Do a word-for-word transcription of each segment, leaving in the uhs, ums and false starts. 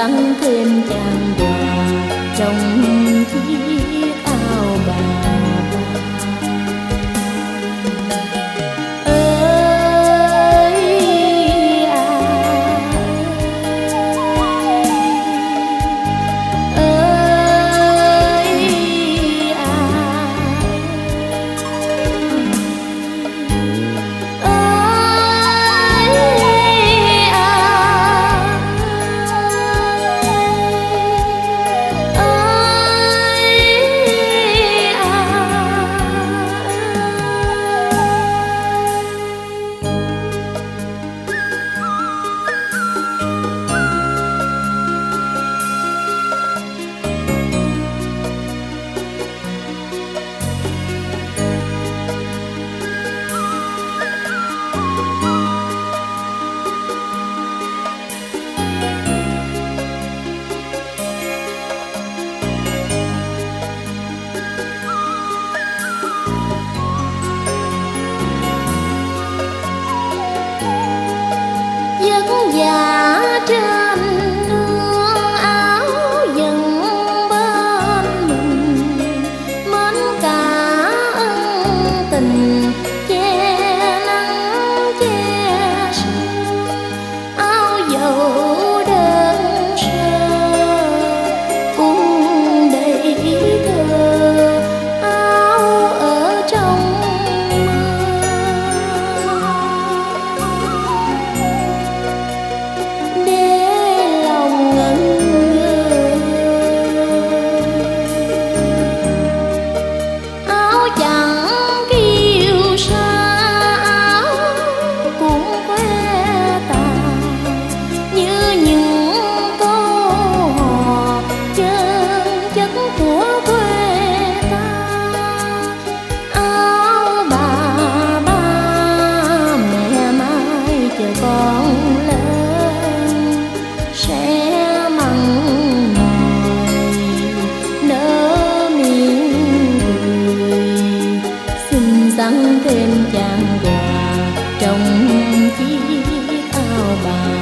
dâng thêm chàng quà trong chiếc áo bà. Dạ trên nương áo dần bên mình, mến cả ân tình che nắng che sương, áo dầu đơn sơ cung đầy thơ, áo ở trong dâng thêm chàng quà trong chiếc áo bà.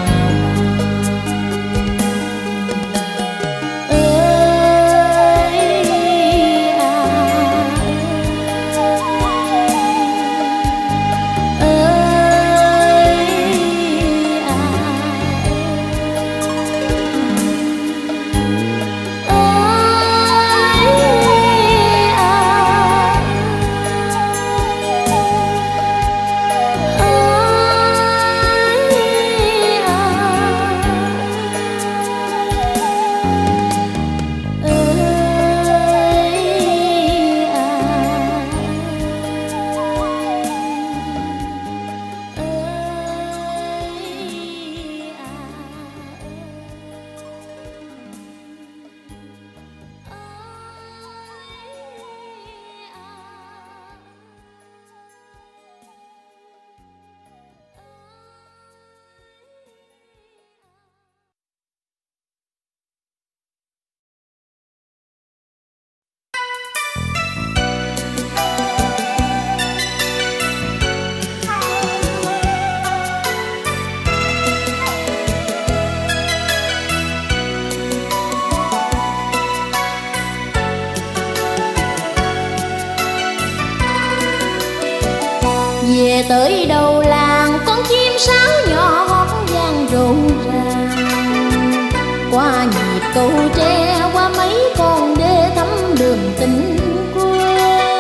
Về tới đầu làng con chim sáo nhỏ hót vang rộn ràng, qua nhịp cầu tre qua mấy con đê thắm đường tình quê.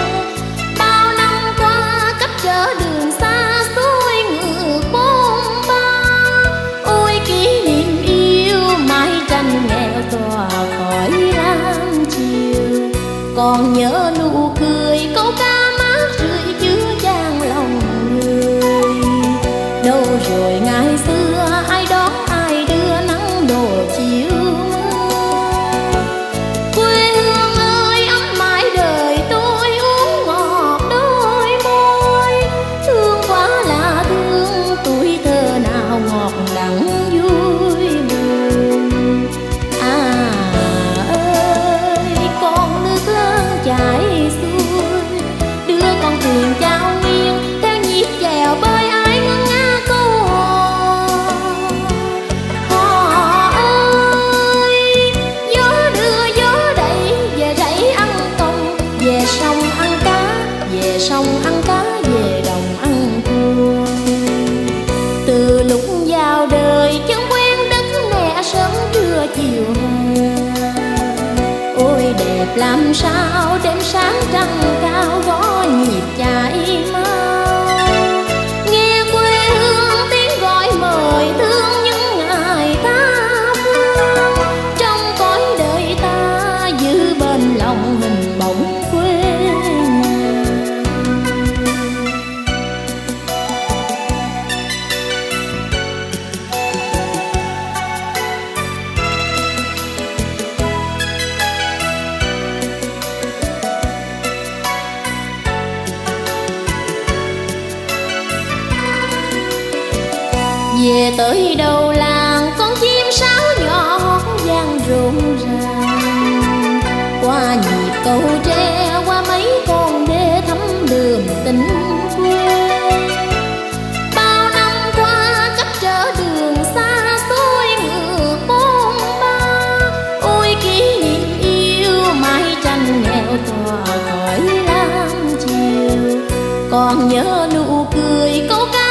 Bao năm qua cách chở đường xa xôi ngược bôn ba, ôi kỷ niệm yêu mái tranh nghèo tỏa khỏi lam chiều. Còn nhớ nụ cười câu ca mát rượi chứa chan lòng người. Đâu rồi ngày xưa ai đón ai đưa nắng đổ chiều mưa. Quê hương ơi ấm mãi đời tôi uống ngọt đôi môi. Thương quá là thương tuổi thơ nào ngọt đắng vui buồn. À ơi con nước lớn chảy xuôi, đưa con thuyền trao nghiêng theo nhịp chèo bơi ai ngân nga câu hò. làm sao đêm sáng trăng cao gõ nhịp chạy mau. Nghe quê hương tiếng gọi mời thương những ngày ta phương, trong cõi đời ta giữ bên lòng hình bóng quê nhà. Về tới đầu làng con chim sáo nhỏ hót vang rộn ràng, qua nhịp cầu tre qua mấy con đê thắm đường tình quê. Bao năm qua cách trở đường xa xôi ngược bôn ba, ôi kỷ niệm yêu mái tranh nghèo tỏa khỏi lam chiều. Còn nhớ nụ cười câu ca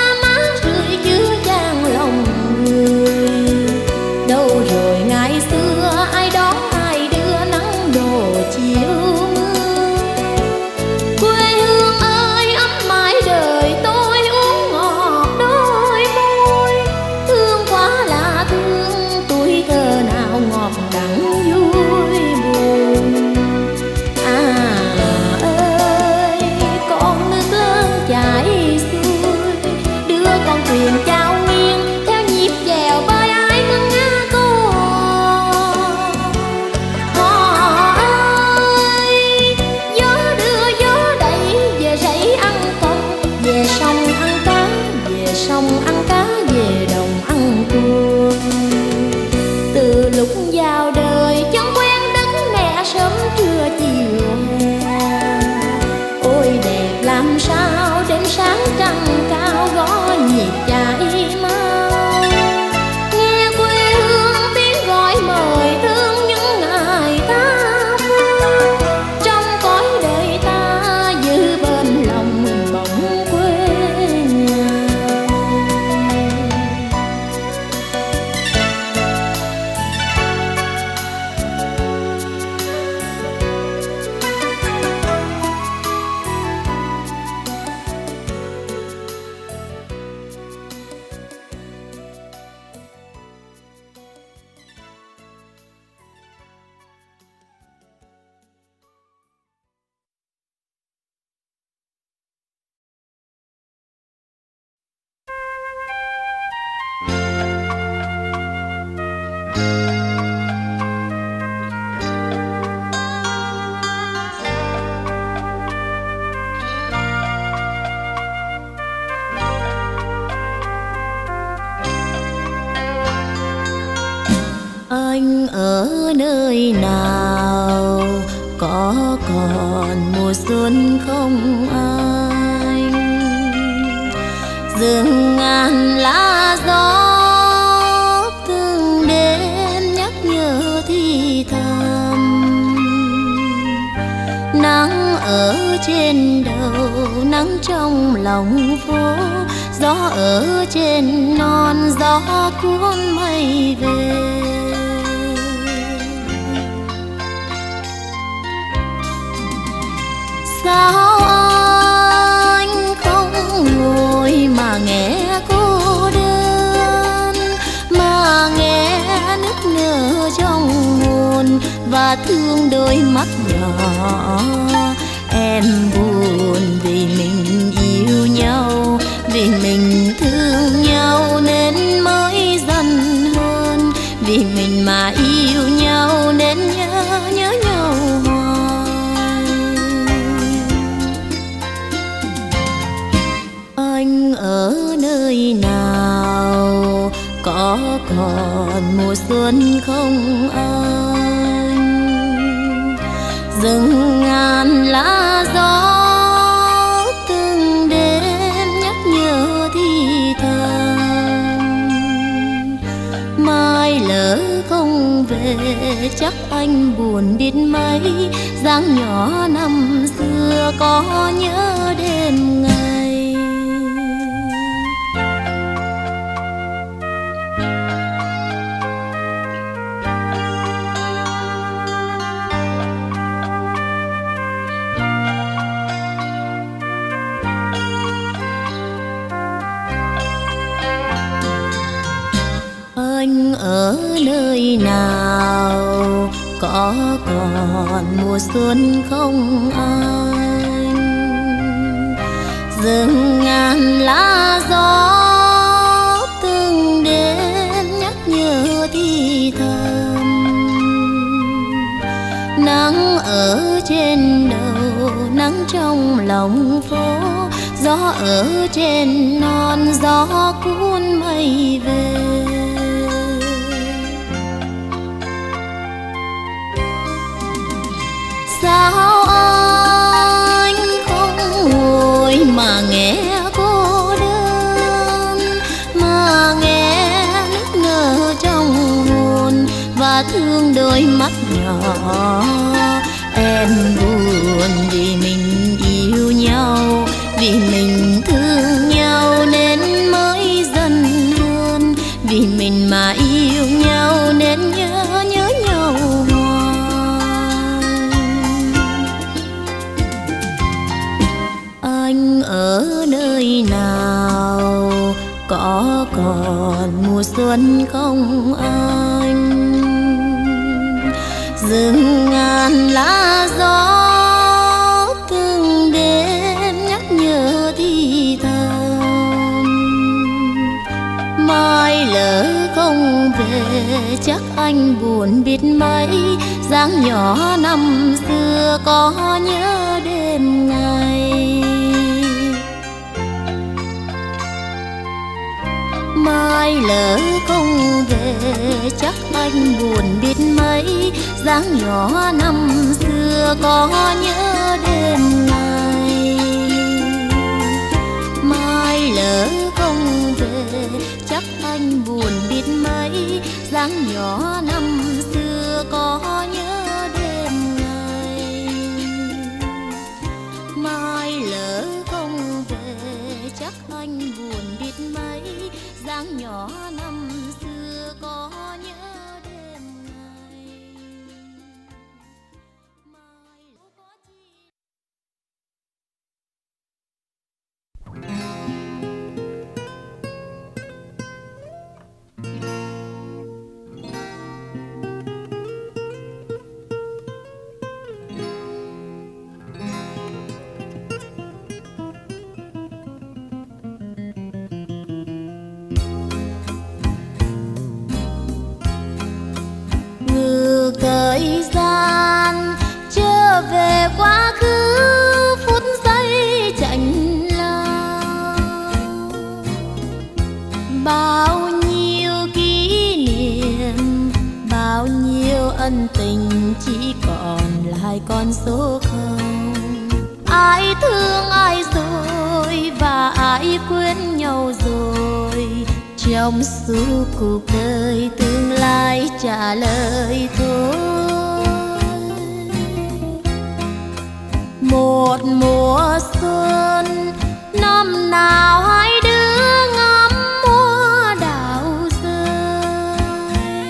lòng người, đâu rồi ngày xưa ai đón ai đưa nắng đổ chiều mưa. Quê hương ơi ấm mãi đời tôi uống ngọt đôi môi, thương quá là thương tuổi thơ nào ngọt đắng vui buồn. À ơi con nước lớn chảy xuôi, đưa con thuyền trao nghiêng theo nhịp chèo bơi ai mừng ngã cô. Họ ơi gió đưa gió đẩy về rẫy ăn con, về sông ăn cá, về sông ăn cá, về đồng ăn cua. Từ lúc vào đời chân quen đất mẹ sớm trưa chiều hè, ôi đẹp làm sao đêm sáng trăng cao gõ nhịp chạy mau. Nghe quê hương tiếng gọi mời thương những ngày ta phương, trong cõi đời ta giữ bên lòng mình bóng quê nhà. Anh ở nơi nào, có còn mùa xuân không anh? Rừng ngàn lá gió từng đêm nhắc nhớ thì thầm. Nắng ở trên đầu, nắng trong lòng phố, gió ở trên non, gió cuốn mây về. Sao anh không ngồi mà nghe cô đơn, mà nghe nức nở trong hồn và thương đôi mắt nhỏ. Em buồn vì mình yêu nhau, vì mình thương nhau nên mới dần hơn, vì mình mà yêu nhau nên nhớ nhớ nhau hoài. Anh ở nơi nào, có còn mùa xuân không anh? Rừng ngàn lá gió từng đêm nhắc nhớ thì thầm. Mai lỡ không về chắc anh buồn biết mấy, dáng nhỏ năm xưa có nhớ đêm ngày. nơi nào có còn mùa xuân không anh? Rừng ngàn lá gió từng đêm nhắc nhớ thì thầm. Nắng ở trên đầu, nắng trong lòng phố, gió ở trên non, gió cuốn mây về. Sao anh không ngồi mà nghe cô đơn, mà nghe nức nở trong hồn và thương đôi mắt nhỏ. Em buồn vì mình yêu nhau, vì mình thương nhau nên mới dần hơn, vì mình mà yêu nhau nên nhớ nhớ nhau hoài. Anh ở nơi nào có còn mùa xuân không anh? Rừng ngàn lá gió từng đêm nhắc nhớ thì thầm. Mai lỡ không về chắc anh buồn biết mấy, dáng nhỏ năm xưa có nhớ đêm ngày. Mai lỡ không về chắc anh buồn biết mấy, dáng nhỏ năm xưa có nhớ đêm ngày. Mai lỡ không về chắc anh buồn biết mấy, dáng nhỏ năm xưa có nhớ đêm ngày. Mai lỡ không về chắc anh buồn biết mấy, dáng nhỏ năm xưa có nhớ đêm ngày. Mai có chi thời gian trở về quá khứ, phút giây chạnh lòng. Bao nhiêu kỷ niệm, bao nhiêu ân tình chỉ còn lại con số không. Ai thương ai rồi và ai quên nhau rồi, trong suốt cuộc đời tương lai trả lời thôi. Một mùa xuân năm nào hai đứa ngắm hoa đào rơi,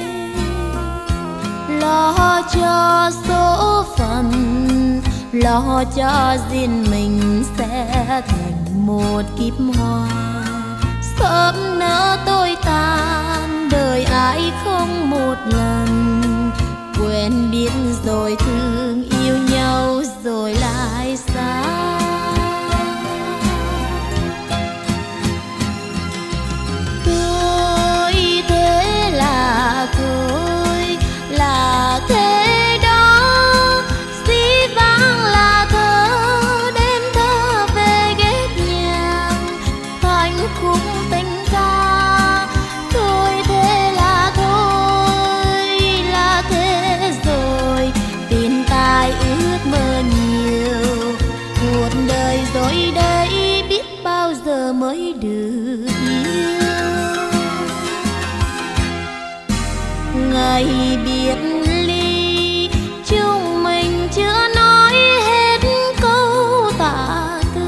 lo cho số phận, lo cho riêng mình sẽ thành một kiếp hoa. Sớm nỡ tôi tan, đời ai không một lần, quen biết rồi thương yêu nhau rồi lại xa. Tôi thế là tôi, là thế đó, dĩ vãng là thơ đêm thơ về ghét nhàng, thành khúc tình ca. Thôi thế là thôi, là thế rồi, tin tai ước mơ nhiều. Cuộc đời rồi đây biết bao giờ mới được yêu. Ngày biệt ly chúng mình chưa nói hết câu tả tư.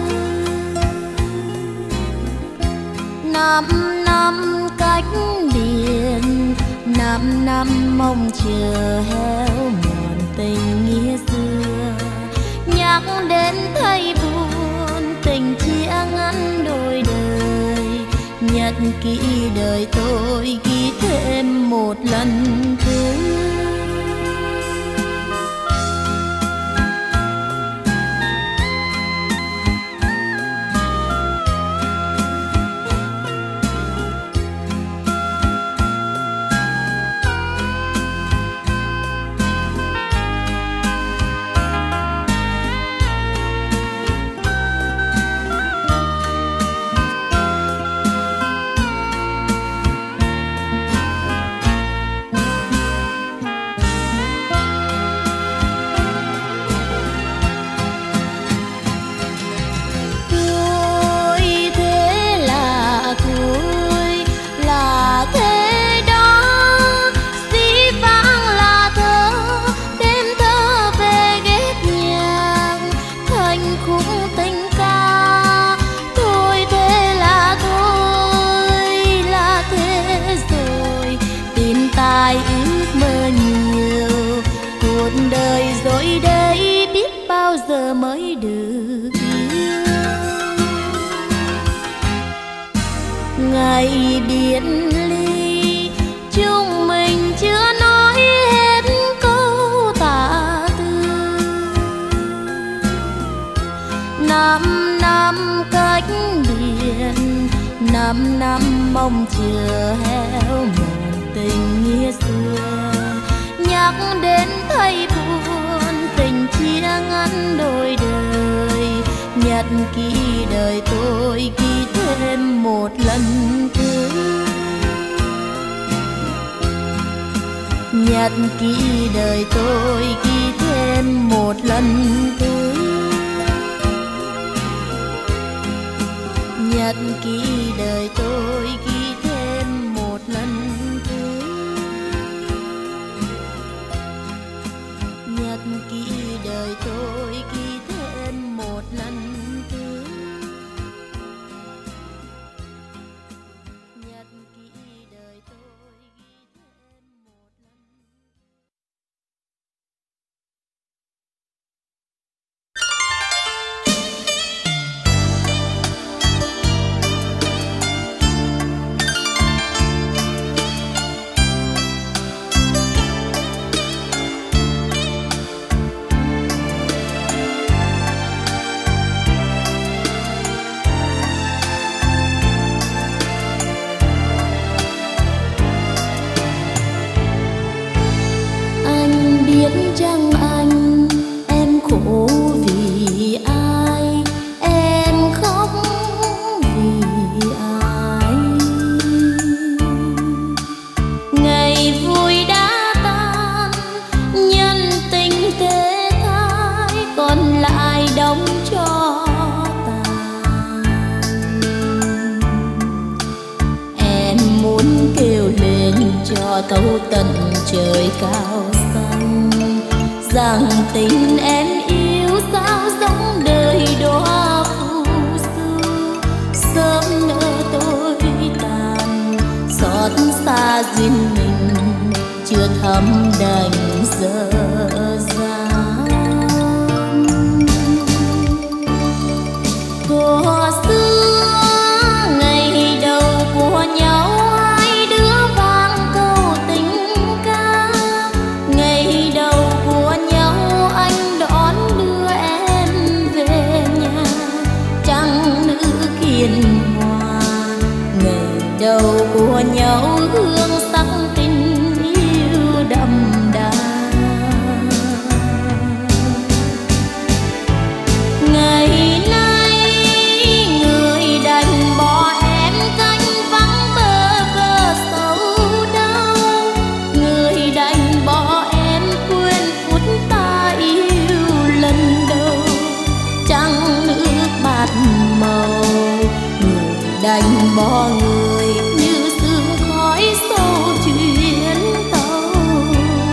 Năm năm cách biệt, năm năm mong chờ héo mòn tình nghĩa xưa. Nhắc đến thấy buồn, tình chia ngắn đôi đời. nhật ký đời tôi ghi thêm một lần nữa. Mới được yêu ngày biệt ly, chúng mình chưa nói hết câu tả tư. Năm năm cách biệt, năm năm mong chờ héo một tình nghĩa xưa. Nhắc đến thấy buồn, tình chia ngắn đôi đời. Nhật ký đời tôi ghi thêm một lần nữa. Nhật ký đời tôi ghi thêm một lần nữa. Nhật ký đời tôi ghi thêm một lần nữa. Nhật ký đời tôi ghi thêm một lần nữa. Nhật ký đời tôi ghi thêm một lần. Biết chăng anh, em khổ vì ai, em khóc vì ai. Ngày vui đã tan, nhân tình thế thái, còn lại đóng cho tàn. Em muốn kêu lên cho thấu tận trời cao rằng tình em yêu sao giống đời đóa phù du. Sớm nỡ tôi tàn, xót xa duyên mình chưa thấm đành dở dang. Thuở xưa ngày đầu của nhau, hai đứa vang câu tình ca. Ngày đầu của nhau anh đón đưa em về nhà, trăng nữ kiên hòa. Ngày đầu của nhau hương sắc tình yêu đậm đà. Ngày nay người đành bỏ em cánh vắng bơ vơ sầu đau. Người đành bỏ em quên phút ta yêu lần đầu, trăng nước bạc màu. Người đành bỏ người như sương khói sâu chuyến tàu.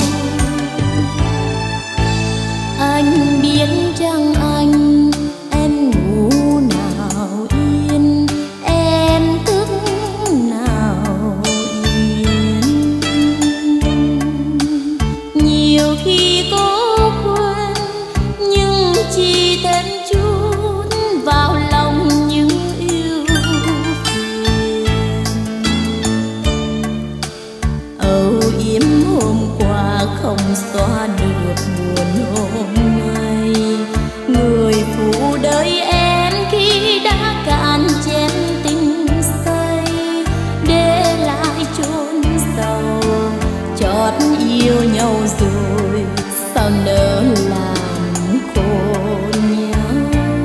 hôm qua không xóa được buồn hôm nay. Người phụ đời em khi đã cạn chén tình say, để lại chốn sầu chót yêu nhau rồi sao nỡ làm khổ nhau.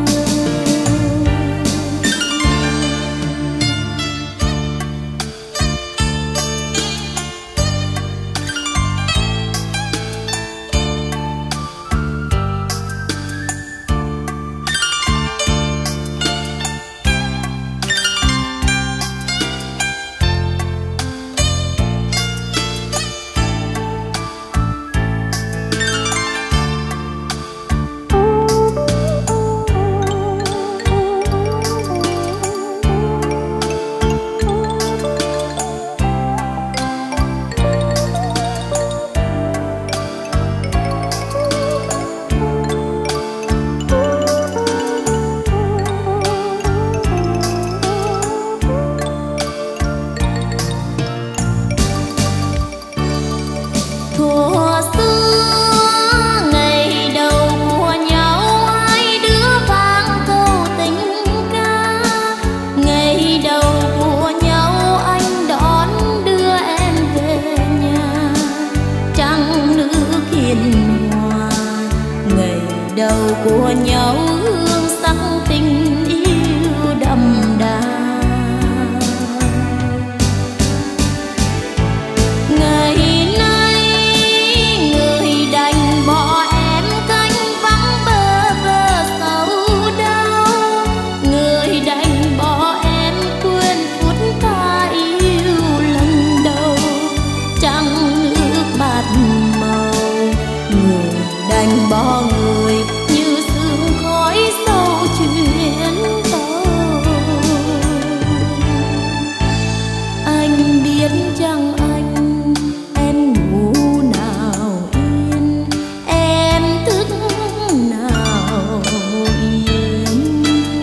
Của nhau hương sắc tình yêu đậm đà. Ngày nay người đành bỏ em cánh vắng bơ vơ sầu đau, người đành bỏ em quên phút ta yêu lần đầu. Trăng nước bạc màu người đành bỏ người chuyến tàu. Anh biết chăng anh em ngủ nào yên, em thức nào yên.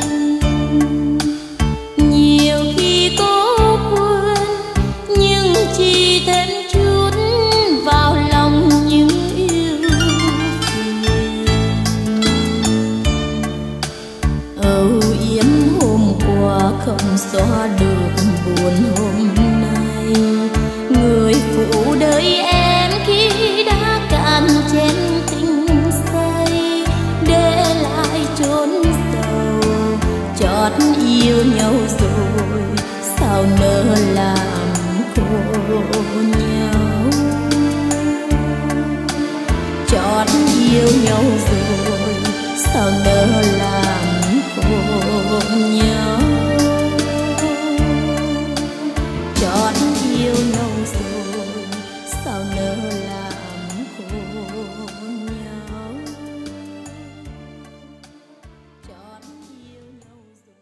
Nhiều khi cố quên nhưng chỉ thêm chút vào lòng những yêu phiền. Âu yếm hôm qua không xóa được buồn hôm nay. Người phụ đời em khi đã cạn chén tình say, để lại chốn sầu chót yêu nhau rồi sao nỡ làm khổ nhau. Chót yêu nhau rồi sao nỡ làm khổ nhau. Chót yêu nhau rồi sao nỡ làm khổ nhau. Chót yêu nhau rồi.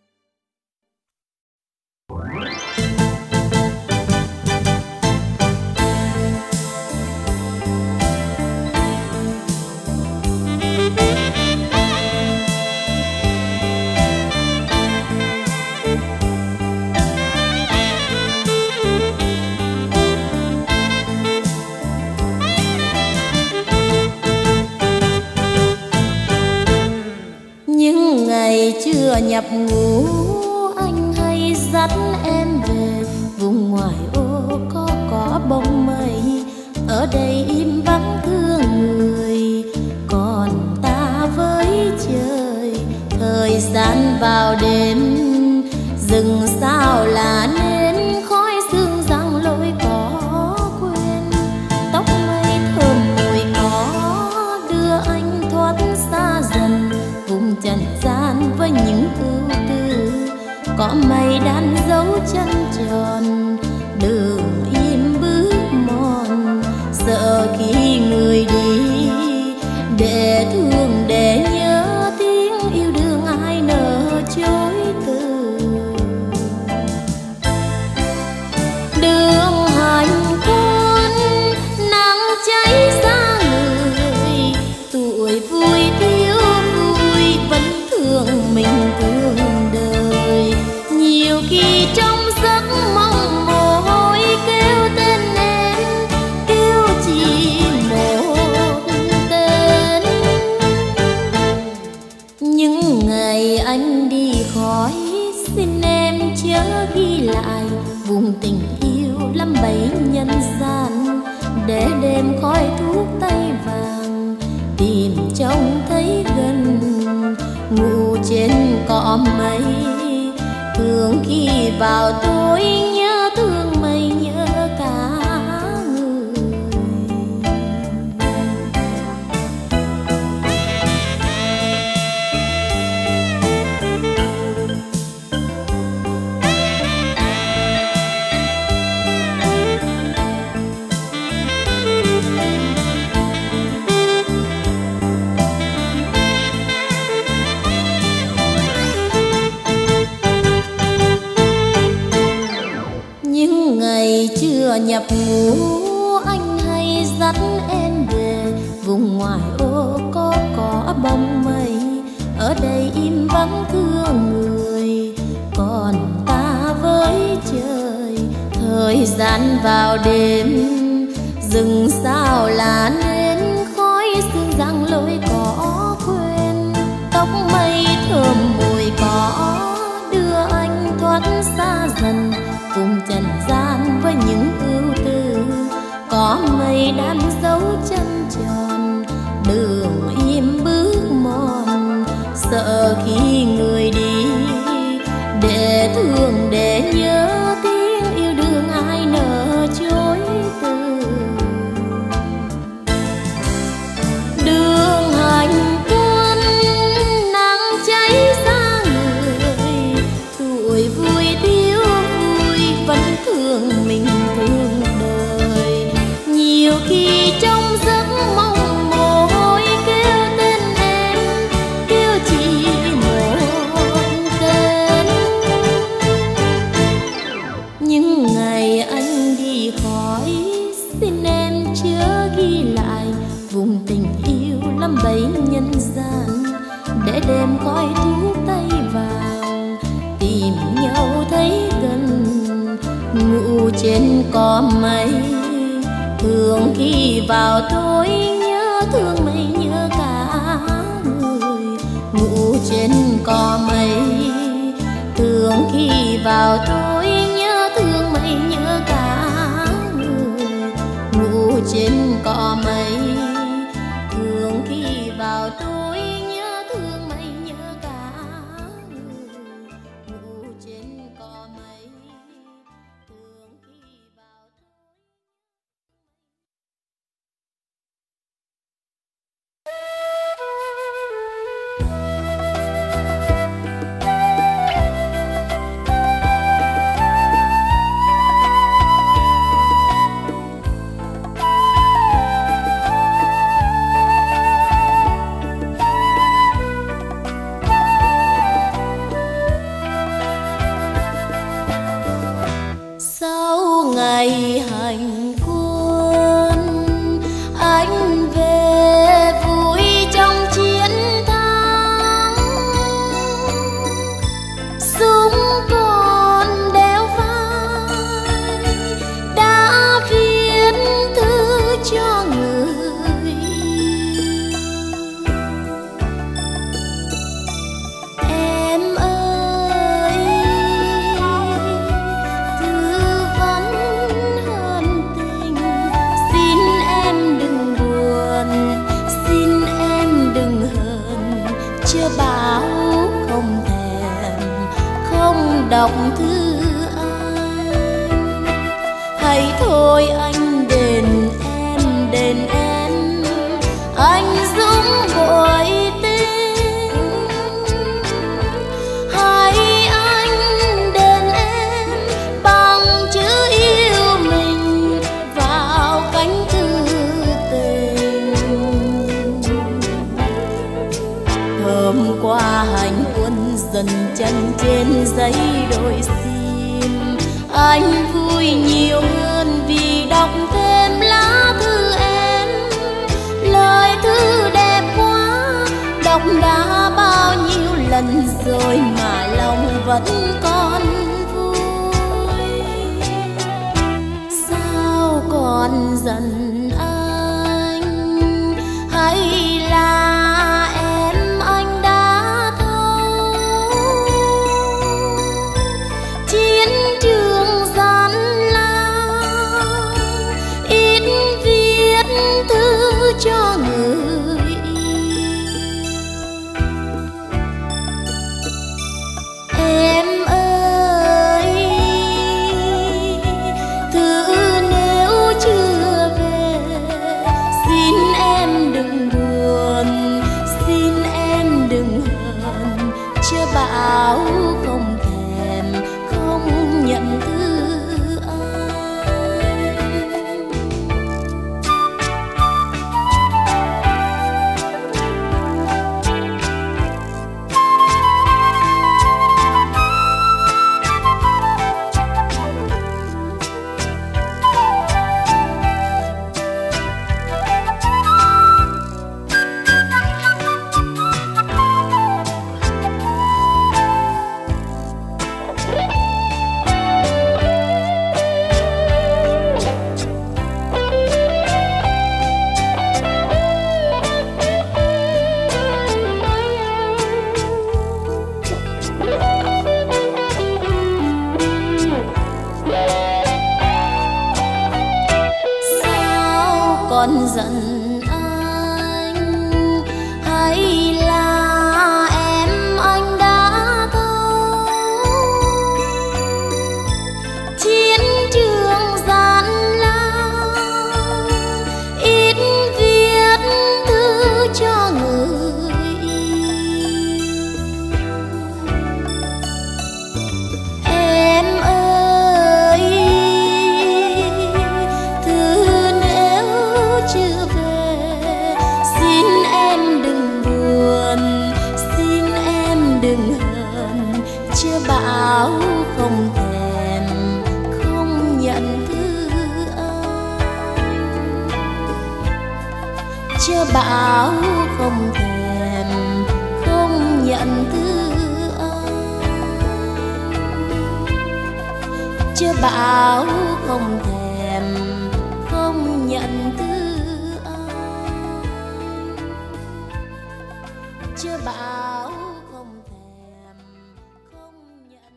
Những ngày chưa nhập ngũ anh hay dắt em về vùng ngoài ô có cỏ bông mây. Ở đây im vắng thương người còn ta với trời. Thời gian vào đêm rừng sao là nên khói sương răng lối có quên. Tóc mây thơm mùi có đưa anh thoát xa dần vùng trần gian với những ưu tư. Có mây đan dấu chân tròn đường im bước mòn. Sợ khi người đi để thương để nhớ tiếng yêu đương ai nỡ trôi. đêm khói thuốc tay vàng, tìm trông thấy gần ngủ trên cỏ mây. Thường khi vào tối nhớ thương mây nhớ cả người. Những ngày chưa nhập ngũ, anh hay dắt em về vùng ngoài ô có cỏ bông mây. Ở đây im vắng thương người, còn ta với trời. Thời gian vào đêm, rừng sao là nên khói sương răng lối cỏ quên. Tóc mây thơm mùi cỏ đưa anh thoát xa dần cùng trần gian với những ưu tư. Có mây đang dấu chân tròn, đường im bước mòn. Sợ khi người đi để thương để nhớ tiếng yêu đương ai nỡ chối từ. Đường hành quân nắng cháy ra người, tuổi vui thiếu vui vẫn thương mình thương đời. Nhiều khi trong giấc mong mồ hôi kêu tên em, kêu chỉ một tên. Những ngày anh đi khỏi, xin em chớ ghi lại vùng tình yêu lắm bấy nhân gian. Để đêm khói thuốc tay vàng, tìm nhau thấy gần ngủ trên cỏ mây. Thường khi vào tối nhớ thương mây nhớ cả người. Ngủ trên cỏ mây, thường khi vào tối nhớ thương mây nhớ cả người. Ngủ trên cỏ mây, thường khi vào tối nhớ thương mây nhớ cả người. Ngủ trên cỏ mây, thường khi vào tối. Sau ngày hành quân, anh về vui trong chiến thắng. Súng còn đeo vai, đã viết thư cho người. Em ơi, thư vấn hơn tình, xin em đừng buồn, xin em đừng hờn. Chưa báo không thèm, không đọc thư anh. Hãy thôi anh đền em, đền em, anh dũng bội tình. Hãy anh đền em bằng chữ yêu mình vào cánh thư tình. Hôm qua hành quân dần chân trên giấy đôi sim, anh vui nhiều hơn vì đọc thêm lá thư em. Lời thư đẹp quá, đọc đã bao nhiêu lần rồi mà lòng vẫn còn vui. Sao còn giận anh, hay là em anh đã thấu? Chiến trường gian lao ít viết còn giận anh, hay là em anh đã thấu chiến trường gian lao, ít viết thư cho người yêu. Em ơi, thư nếu chưa về, xin em đừng buồn, xin em đừng hờn, chưa bảo không thèm, không nhận thư anh. Chưa bảo không thèm, không nhận thư anh. Chưa bảo không thèm, không nhận thư anh. Chưa bảo không thèm, không nhận.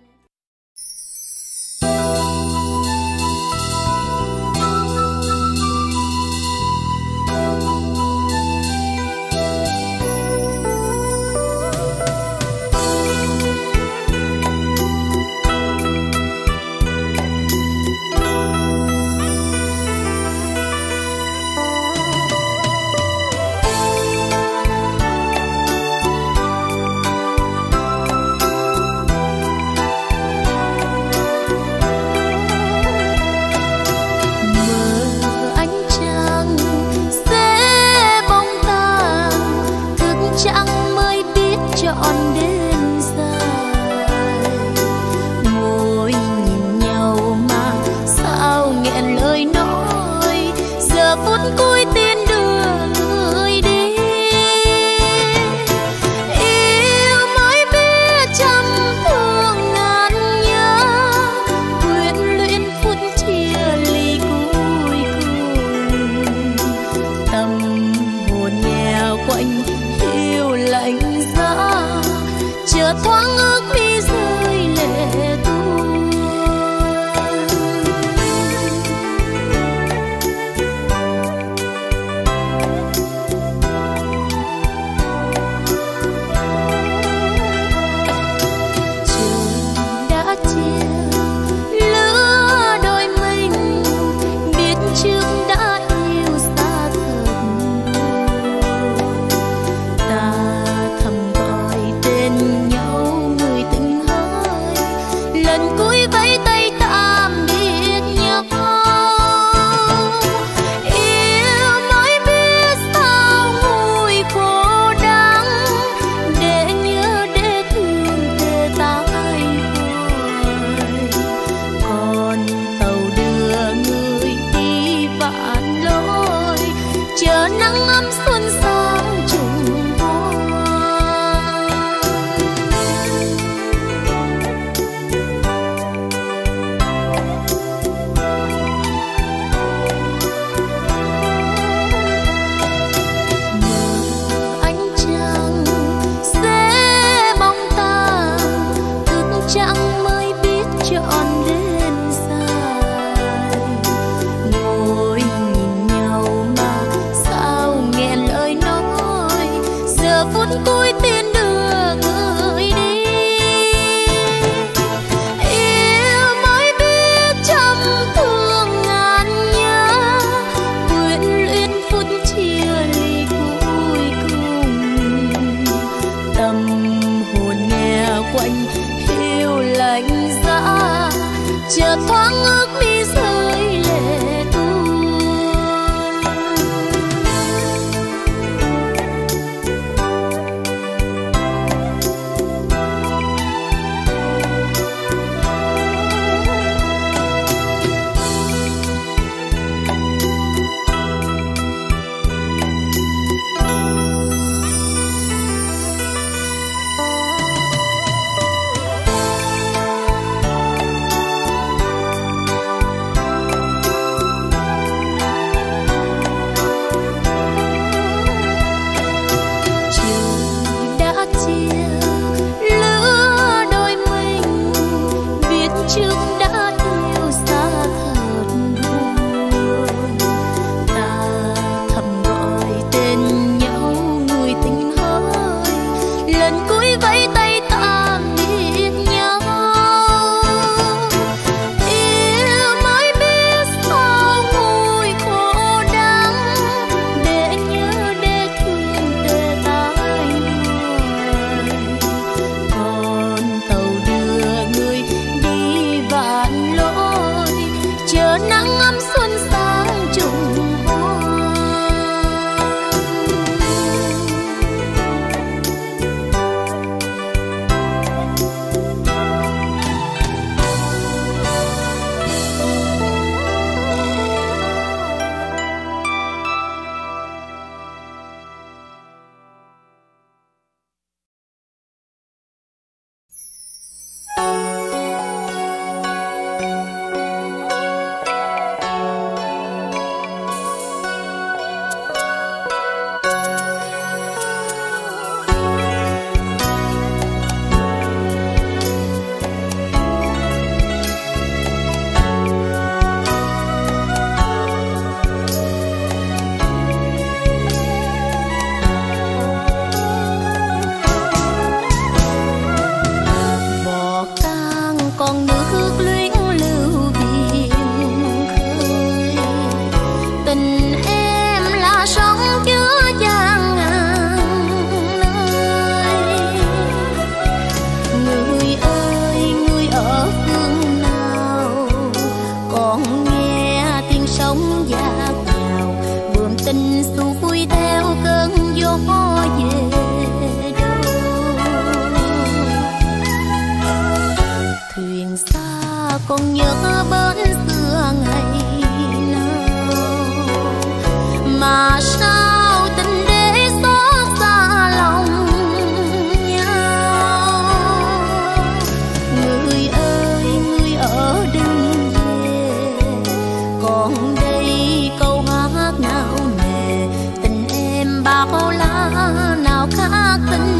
mà sao tình để xót xa lòng nhau. Người ơi người ở đừng về, còn đây câu hát nào nề tình em bao la nào khác tình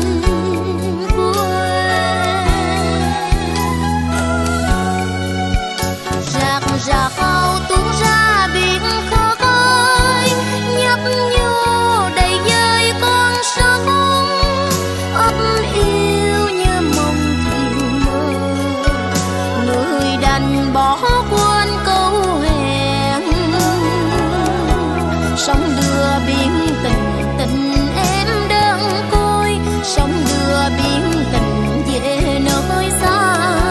ra khao tuôn ra biển khơi khơi, nhấp nhô đầy dơi con sông ấp yêu như mong thiền mơ. Người đành bỏ quên câu hẹn, sông đưa biển tình tình em đơn côi, sông đưa biển tình về nơi xa.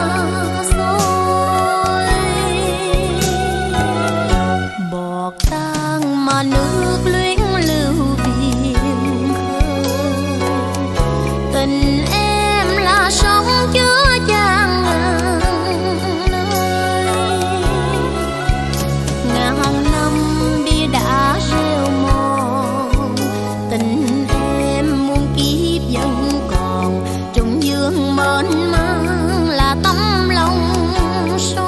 Mà nước luyến lưu biển khơi, tình em là sóng chứa chan ngàn nơi. Ngàn năm bia đã rêu mòn, tình em muôn kiếp vẫn còn, trùng dương mênh mang là tấm lòng son.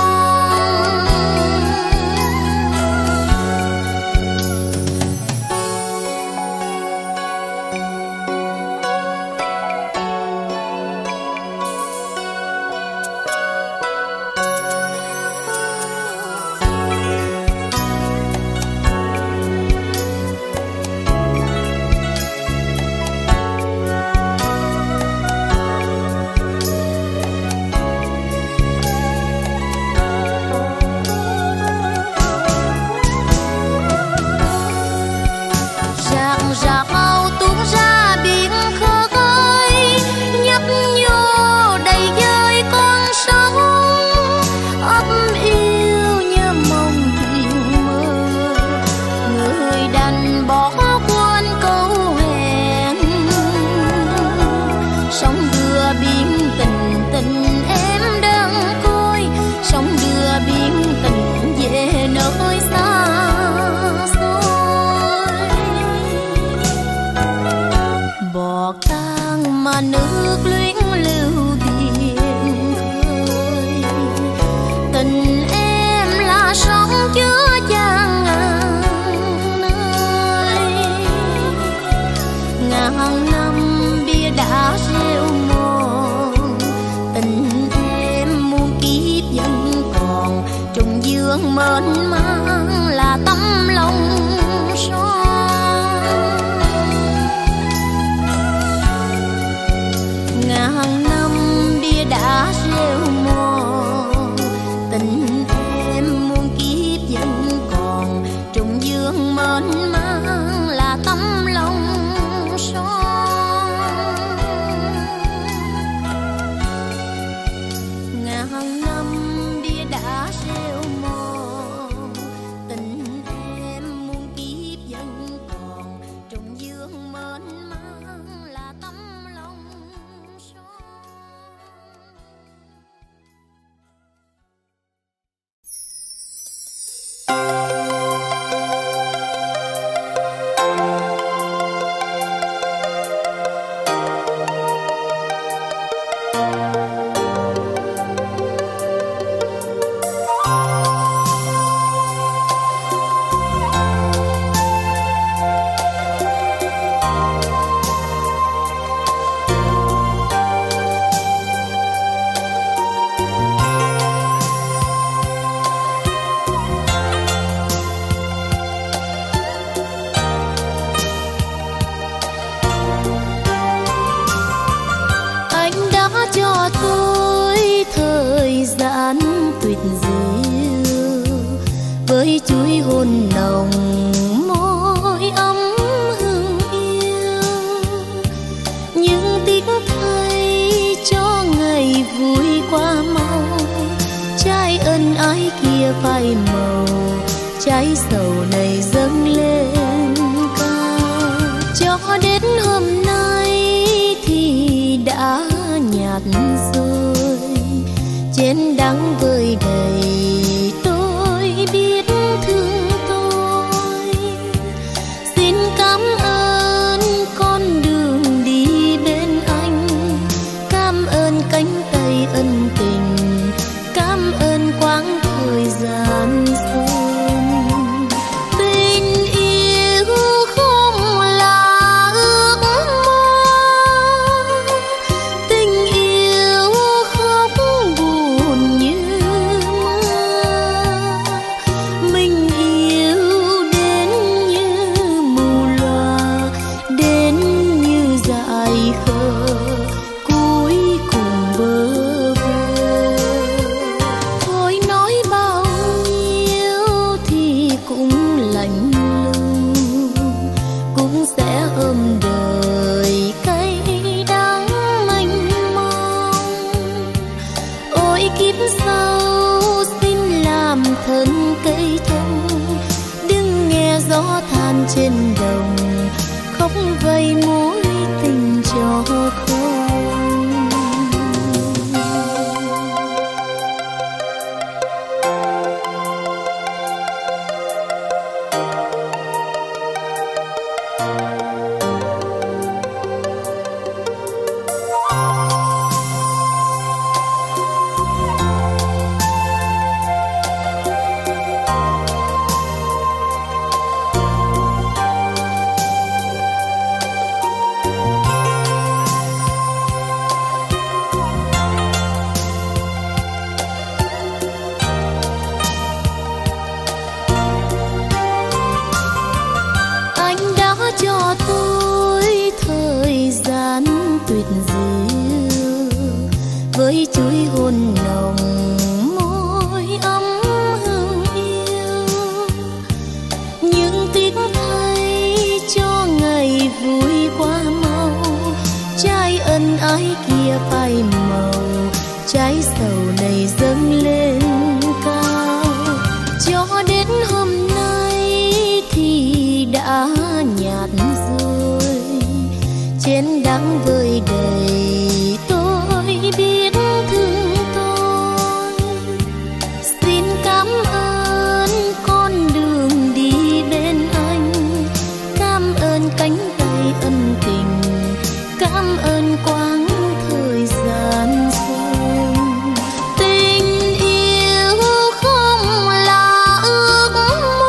Ra khao tuôn ra biển khơi khơi, nhấp nhô đầy dơi con sông ấp yêu như mong thiền mơ. Người đành bỏ quên câu hẹn, sông đưa biển tình tình em đơn côi, sông đưa biển tình về nơi xa. Bọt tan mà nước luyến lưu biển khơi, tình em là sóng chứa chan ngàn nơi. Ngàn năm bia đã rêu mòn, tình em muôn kiếp vẫn còn, trùng dương mênh mang là tấm lòng son. Ngàn năm bia đã rêu mòn, tình em muôn kiếp vẫn còn, trùng dương mênh mang là tấm lòng son. Ngàn năm bia đã rêu mòn, tình em muôn kiếp vẫn còn, trùng dương mênh mang là tấm lòng. Cho tôi thời gian tuyệt diệu với chuỗi hôn nồng môi ấm hương yêu, nhưng tiếc thay cho ngày vui qua mau, trái ân ái kia phai màu, trái sầu này dâng lên cao. Cho đến hôm nay thì đã nhạt rồi, chén đắng vơi đầy tôi biết thương tôi. trên đồng, khóc vây mối tình cho không. Cho tôi thời gian tuyệt diệu với chuối hôn nồng môi ấm hương yêu, những tiếc thay cho ngày vui qua mau, trái ân ái kia phai màu, trái sầu này dâng lên cao. Cho đến hôm nay thì đã nhạt rồi, trên đắng vơi đầy tôi biết thương tôi. Xin cảm ơn con đường đi bên anh, cảm ơn cánh tay ân tình, cảm ơn quãng thời gian xuân. Tình yêu không là ước mơ,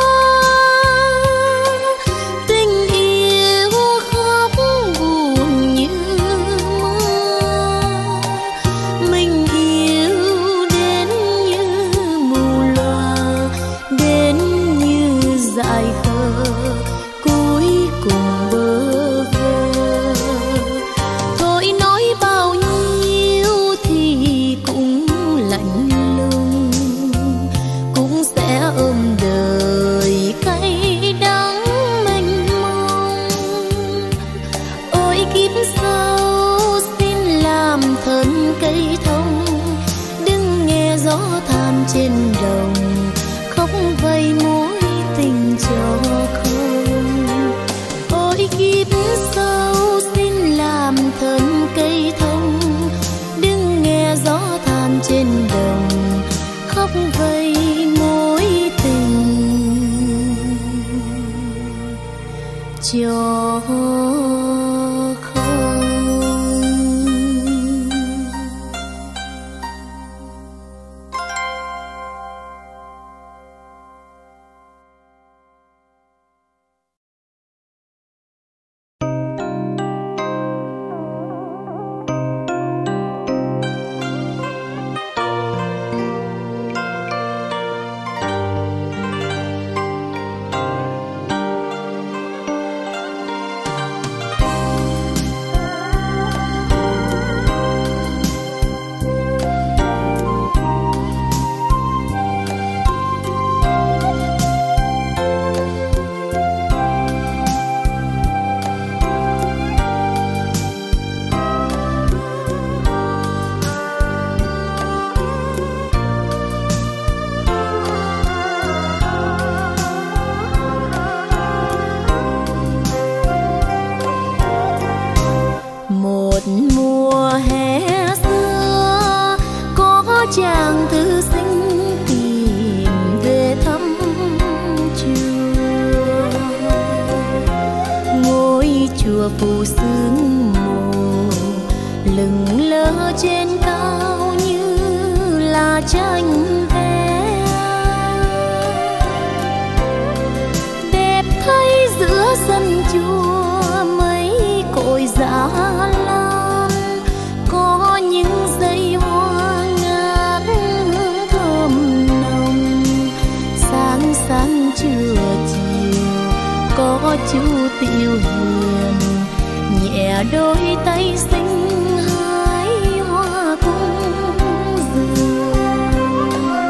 tình yêu khóc buồn như mưa. Mình yêu đến như mù loà, đến như dại khờ, cuối cùng bơ vơ. Thôi nói bao nhiêu thì cũng lạnh lùng, cũng sẽ ôm đời cay đắng mênh mông. Ôi kiếp sau xin làm thân cây thông, đừng nghe gió than trên đồng, khóc vây mối tình cho không. Ôi kiếp sau xin làm thân cây thông, đừng nghe gió than trên đồng, khóc vây mối tình cho không. Một mùa hè xưa có chàng thư sinh tìm về thăm chùa, ngôi chùa phủ sương mù lừng lơ trên cao như là tranh vẽ. Đẹp thay giữa sân chùa mấy cội dạ lan, có những dây hoa ngát hương thơm nồng. Sáng sáng trưa chiều có chú Tiểu Hiền nhẹ đôi tay xinh hái hoa cúng dường.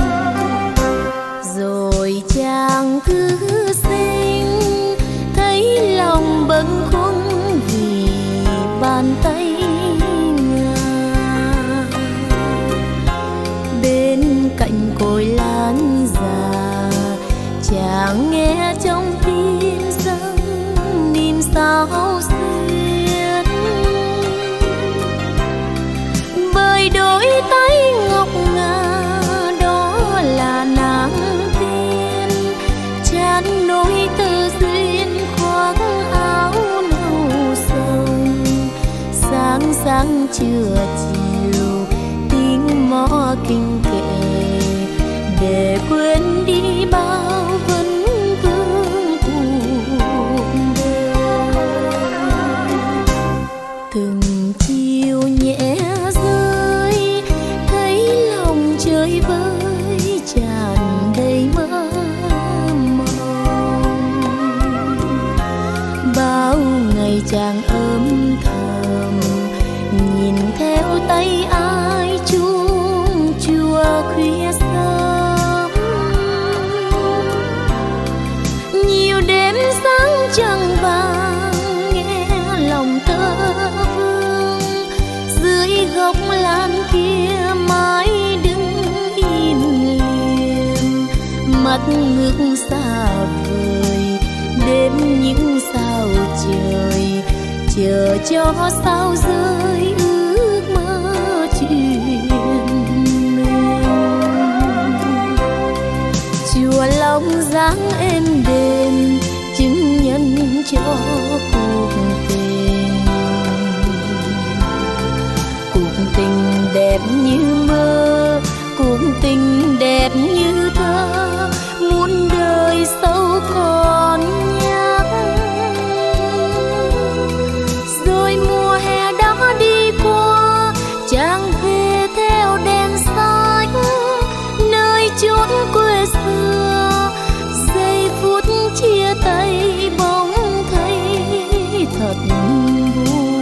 Rồi chàng thư sinh thấy lòng bâng khuâng vì bàn tay ngà. Bên cạnh cội lan già chàng nghe trong tim dâng sao xuyên. Bởi đôi tay ngọc ngà đó là nàng tiên, chan nỗi tư duyên khoác áo nâu sông. Sáng sáng trưa chiều tiếng mõ kinh kệ, để quên đi bao vấn vương cuộc đời. Từng chiều nhẹ rơi thấy lòng trời vơi tràn đầy mơ mộng. Bao ngày chàng ấm thầm nhìn theo tay ai chuông chùa khuya sớm. Nhiều đêm sáng trăng vàng nghe lòng tơ vương, dưới gốc lan kia mãi đứng im lìm. Mắt ngước xa vời đêm những sao trời, chờ cho sao rơi ước mơ chuyện mình. Chùa Long dáng êm đềm chứng nhân cho cuộc tình. Cuộc tình đẹp như mơ, cuộc tình đẹp như thơ, muôn đời sau còn nhắc. Rồi mùa hè đó đi qua, chàng về theo đèn sách nơi chốn quê xưa. Giây phút chia tay bỗng thấy thật buồn.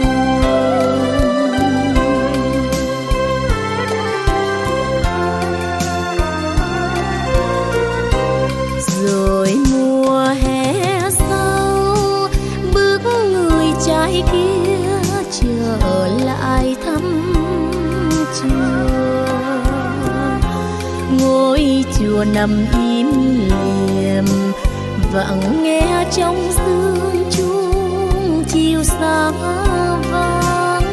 Rồi mùa hè sau, bước người trai kia trở lại thăm chùa. Ngôi chùa nằm im lìm, vặng nghe trong sương chuông chiều xa vắng.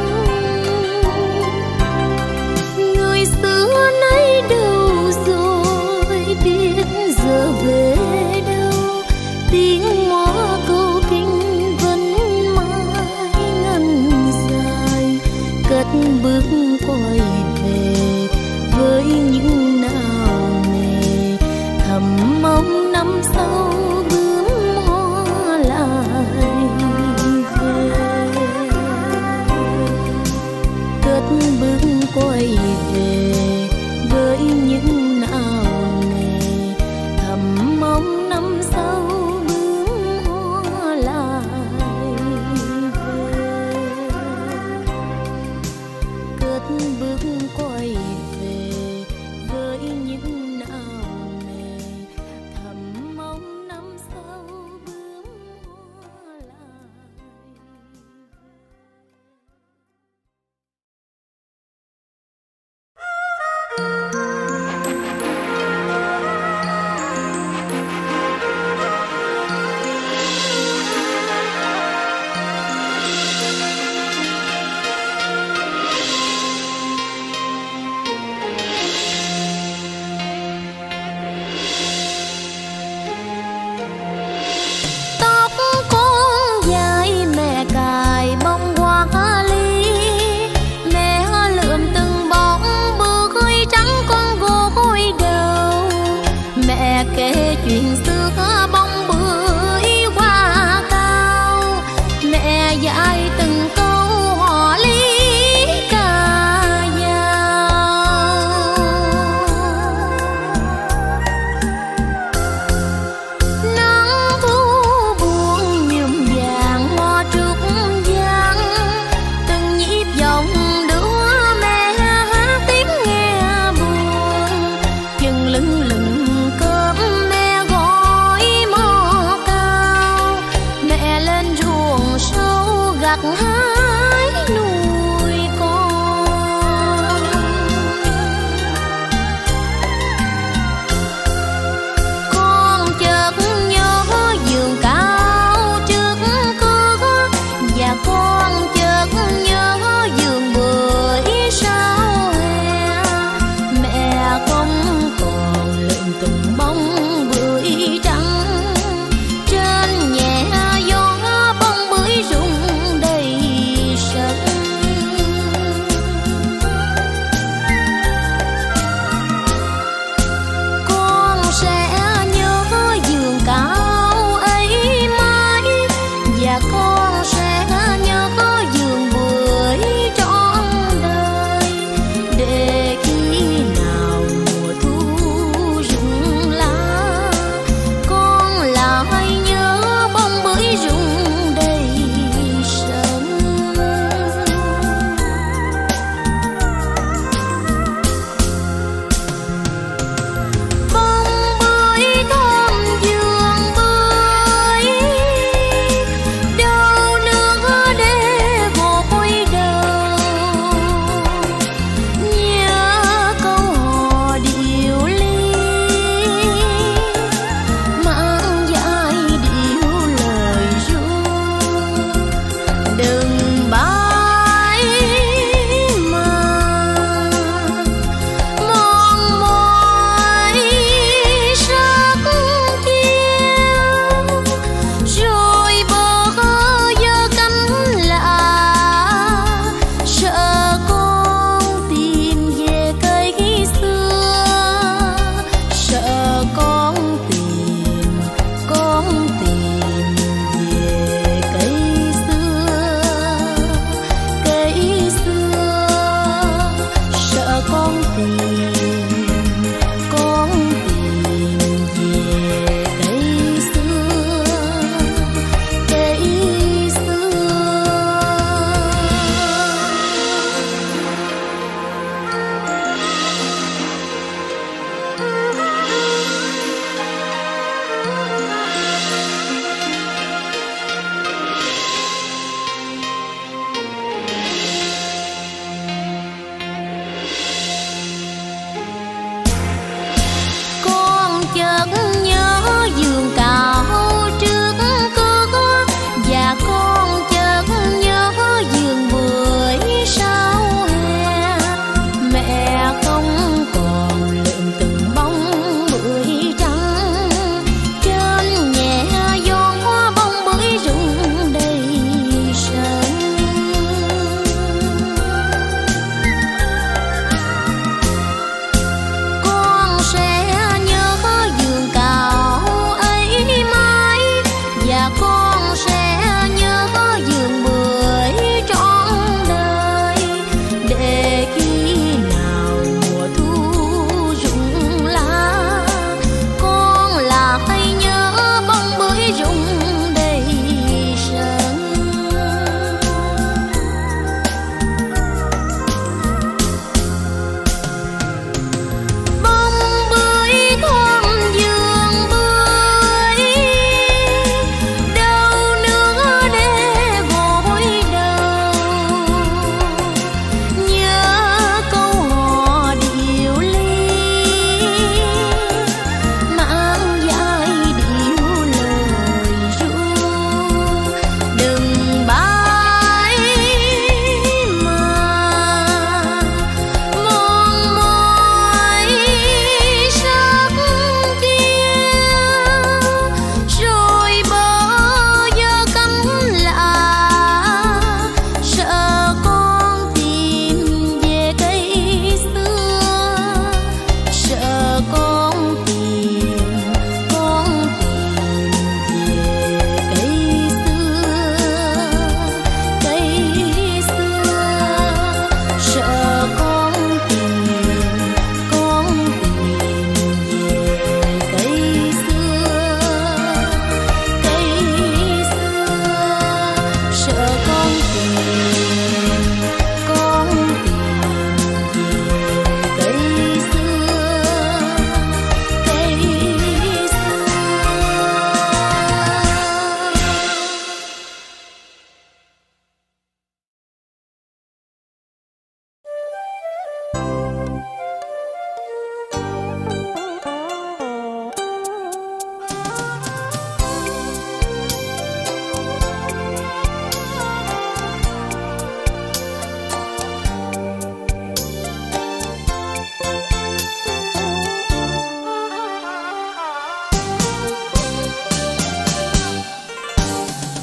Người xưa nay đâu rồi, biết giờ về đâu. Tiếng mõ câu kinh vẫn mãi ngân dài, cất bước quay về với những nao nề. Thầm mong năm sau bướm hoa lại về, cất bước quay về với những nao nề. Thầm mong năm sau bướm hoa lại về, cất bước quay về với những nao nề. Thầm mong năm sau bướm hoa lại. Tóc con dài mẹ cài bông hoa ly, mẹ lượm từng bóng bưởi trắng con gối đầu. Mẹ kể chuyện xưa bông bưởi hoa cao, mẹ dạy từng câu hò lý ca dao. Nắng thu buồn nhuộm vàng hoa trúc giang, từng nhịp giọng đứa mẹ hát tiếng nghe buồn. Chân lưng lưng cơm mẹ gói mò cao, mẹ lên ruộng sâu gặt hái nuôi con. Con chợt nhớ giường cao trước cửa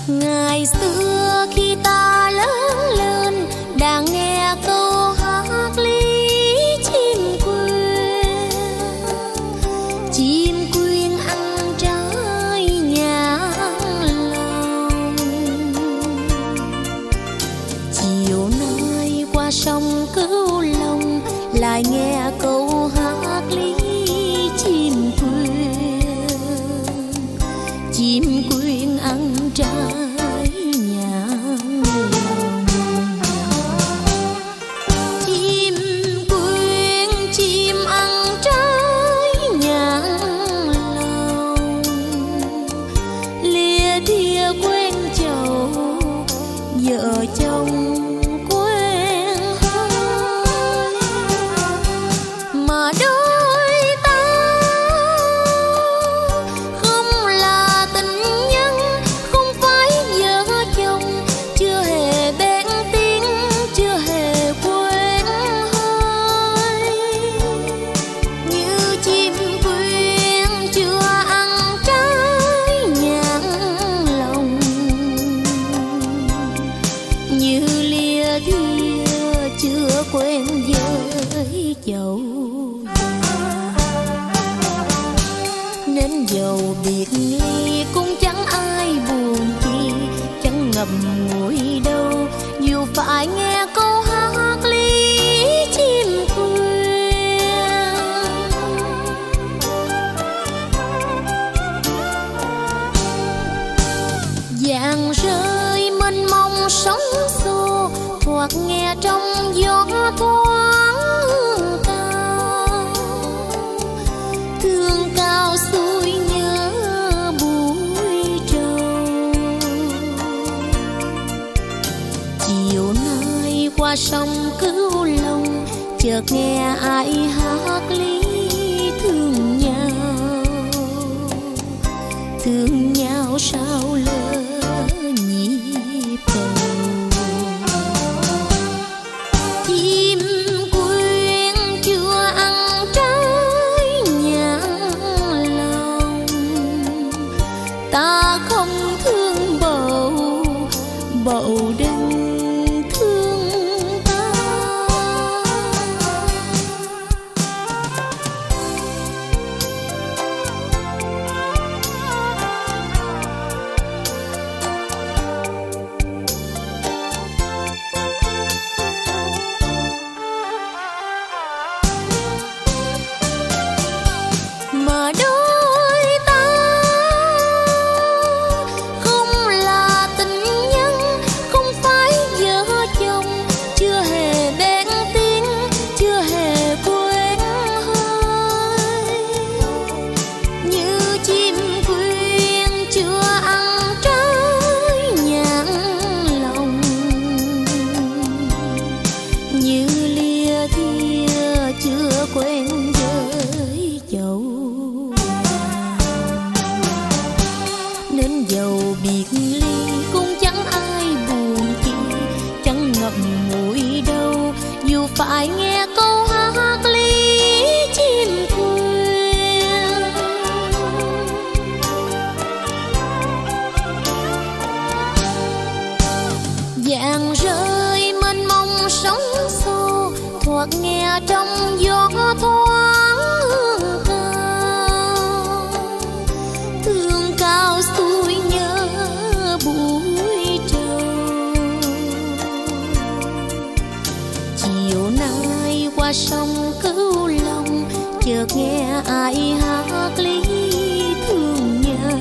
Ngày xưa khi ta lớn lên đã nghe câu hát lý chim quyên, chim quyên ăn trái nhãn lòng. Chiều nay qua sông Cửu Long lại nghe câu hát lý chim quyên, chim quyên ăn trái nhãn lòng. Chim quyên chim ăn trái nhãn lòng, lìa thìa quen chầu vợ chồng quen hơi. Mà đôi ta không là tình nhân, không phải vợ chồng, chưa hề bên tiếng, chưa hề quen hơi. Như chim quyên chưa ăn trái nhãn lòng, như lìa thìa chưa quen với chầu già. Nên dầu biệt ly cũng chẳng ai buồn chi, chẳng ngậm ngùi đâu dù phải nghe câu hát lý chim quyên. Vàng rơi mênh mông sóng xô, thoạt nghe trong gió thoáng hương cao. Thương cao xuôi nhớ buổi trầu. Chiều nay qua sông Cửu Long chợt nghe ai hát lý thương nhau, thương nhau sao lỡ nhịp cầu. Chim quyên chưa ăn trái nhãn lòng, ta không thương bầu, bầu đừng thương ta. Mà đôi ta không là tình nhân, không phải vợ chồng, chưa hề bên tiếng, chưa hề quen hơi. Như chim quyên chưa ăn trái nhãn lòng, như lìa thìa chưa quen với chầu. Nên dầu biệt ly cũng chẳng ai buồn chi, chẳng ngậm ngùi đâu dù phải nghe câu hát lý chim quyên. Vàng rơi mênh mông sóng xô, thoạt nghe trong gió thoáng hương cao. Thương cao xuôi nhớ buổi trầu. Chiều nay qua sông Cửu Long chợt nghe ai hát lý thương nhau,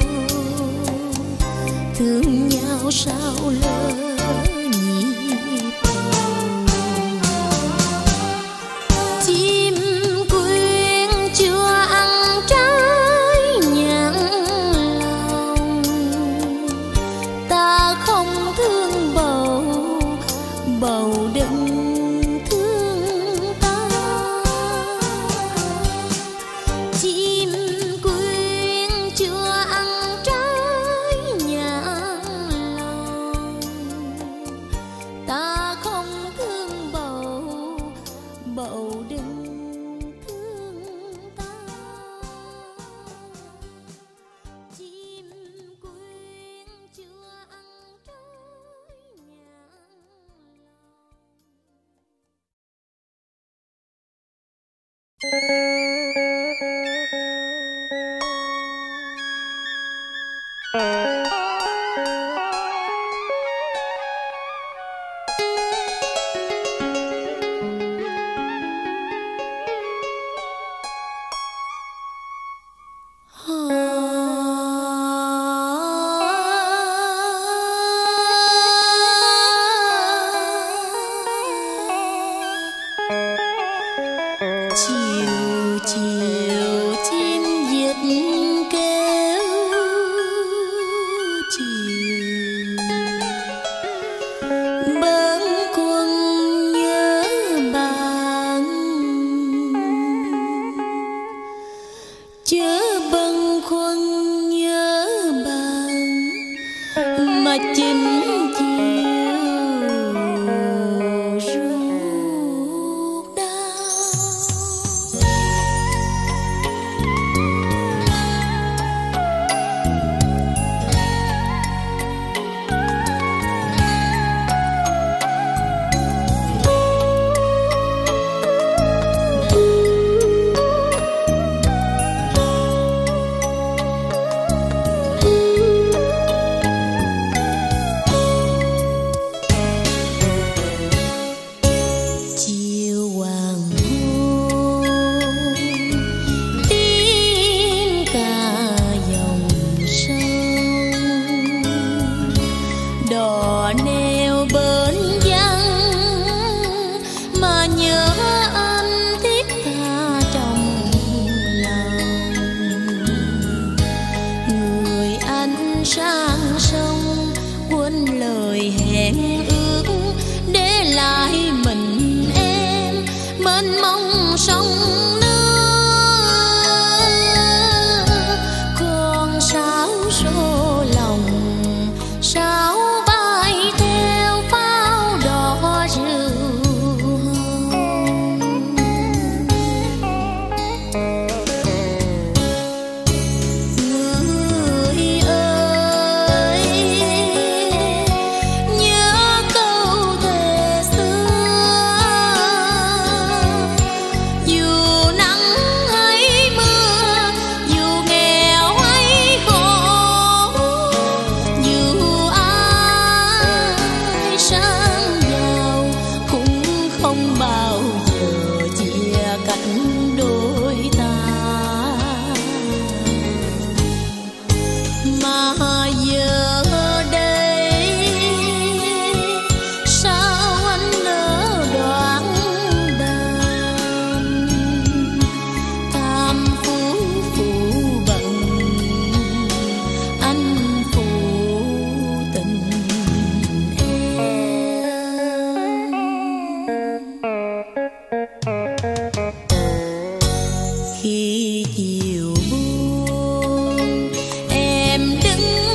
thương nhau sao lỡ nhịp cầu. Chim quyên chưa ăn trái nhãn lòng, ta không thương bầu, bầu đừng thương ta. Chim quyên chưa ăn trái nhãn lòng, mưa chính chiều ruột đau. Đò neo bến vắng mà nhớ anh thiết tha trong lòng. Người anh sang sông quên lời hẹn ước, để lại mình em mênh mông sông nước. Con sáo số lòng sáo khi chiều buông em đứng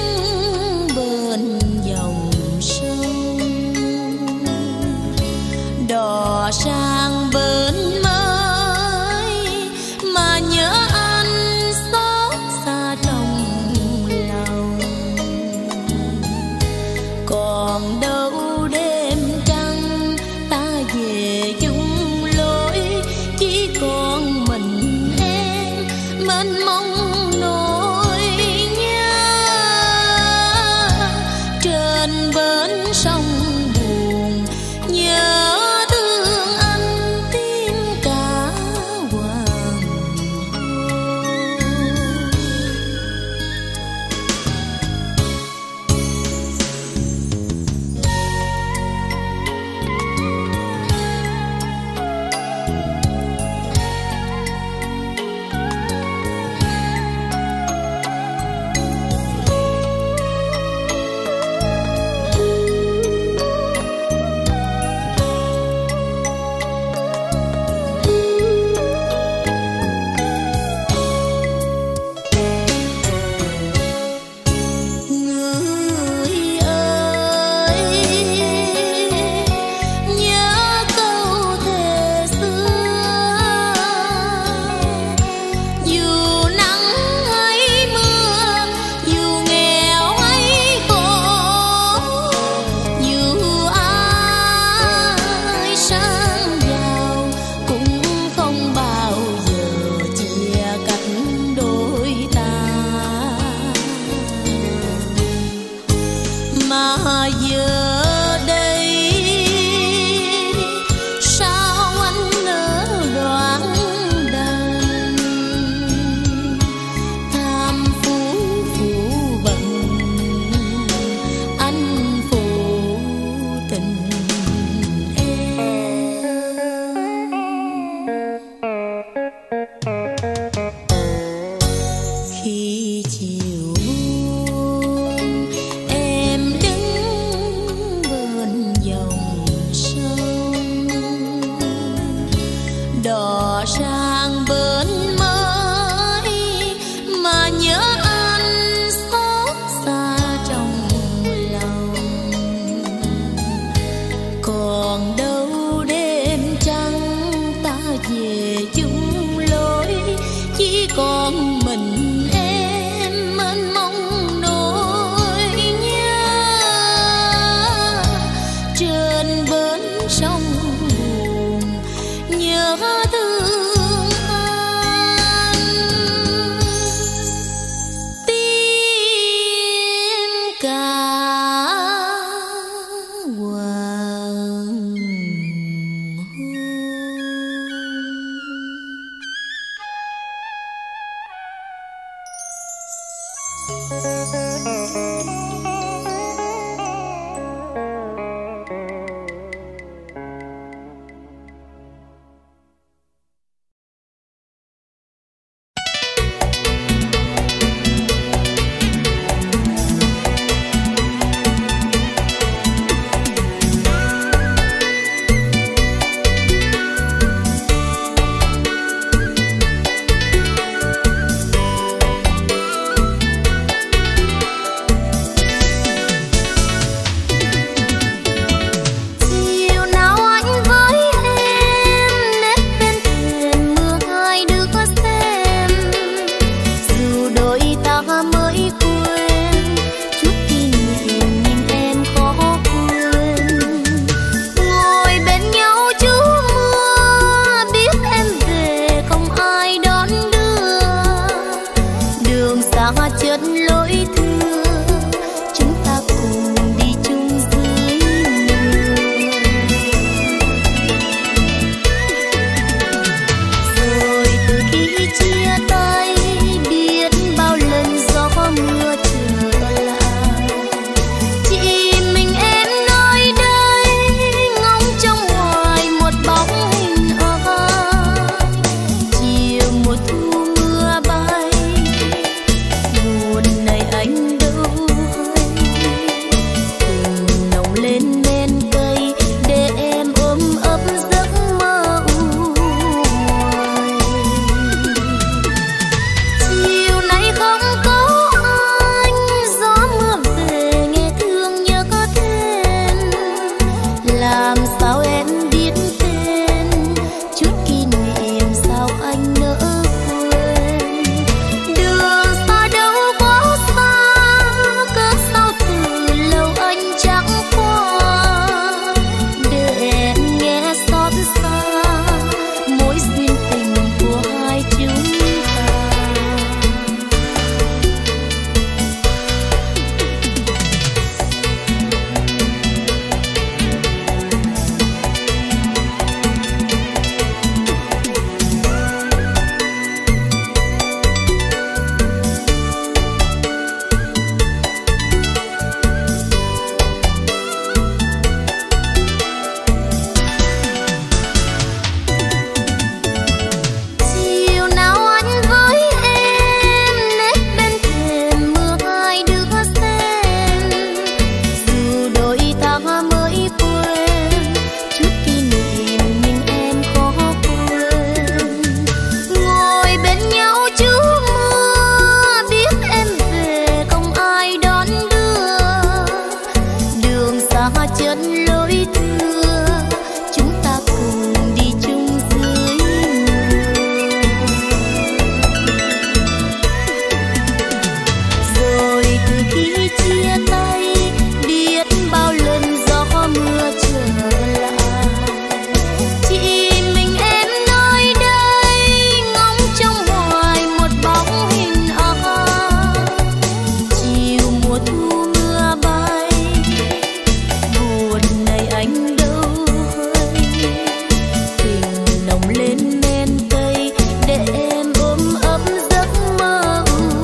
khi chia tay, biết bao lần gió mưa trở lại. Chỉ mình em nơi đây ngóng trong hoài một bóng hình ai. Chiều mùa thu mưa bay, buồn này anh đâu hay. Tình nồng lên men cây để em ôm ấp giấc mơ.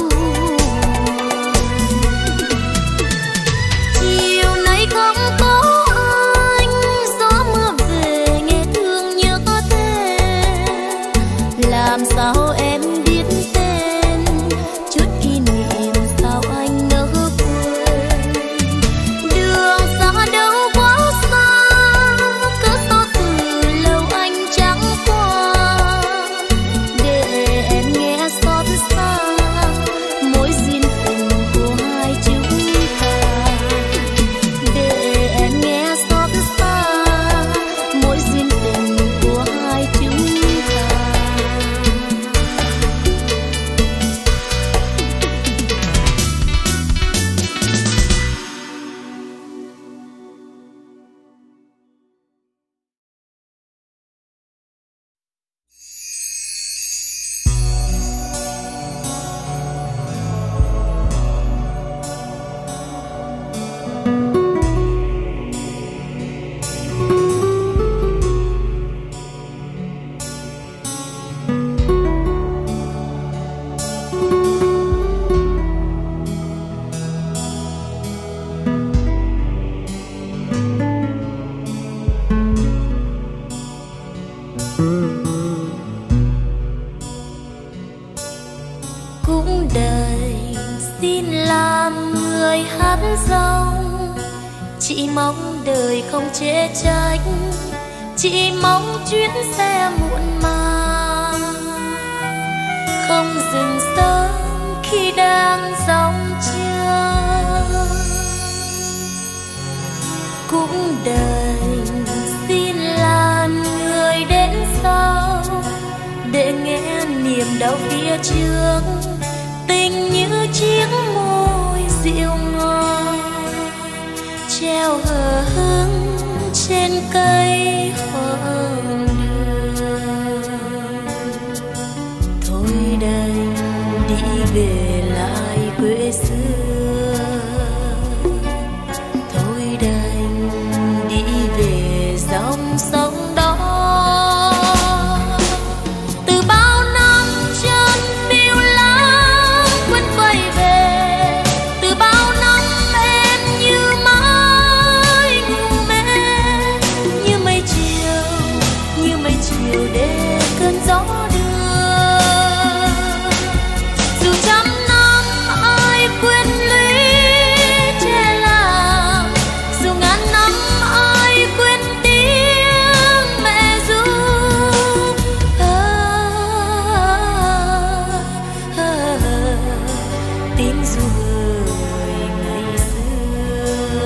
Chiều nay không có anh, gió mưa về nghe thương nhớ thế. Làm sao em biết tên, chút kỷ niệm sao anh nỡ quên. Đường xa đâu quá xa, cớ sao từ lâu anh chẳng qua. Để em nghe xót xa mối duyên tình của hai chúng ta. Để em nghe xót xa mối duyên tình của hai chúng ta. Cũng đời xin làm người hát dòng, chỉ mong đời không chê trách, chỉ mong chuyến xe muộn màng không dừng sớm khi đang dòng chưa. Cũng đời xin làm người đến sau để nghe niềm đau phía trước. Tình như chiếc môi dịu ngọt treo hờ hững trên cây hoang đường. Thôi đành đi về lại quê xưa, thôi đành đi về dòng sông đó. Từ bao năm chân phiêu lãng quên quay về, từ bao năm em như mãi ngu mê, như mây chiều, như mây chiều để cơn gió đưa. Dù trăm năm ai quên lũy che làng, dù ngàn năm ai quên tiếng mẹ ru. À, à, à, tiếng ru người ngày xưa.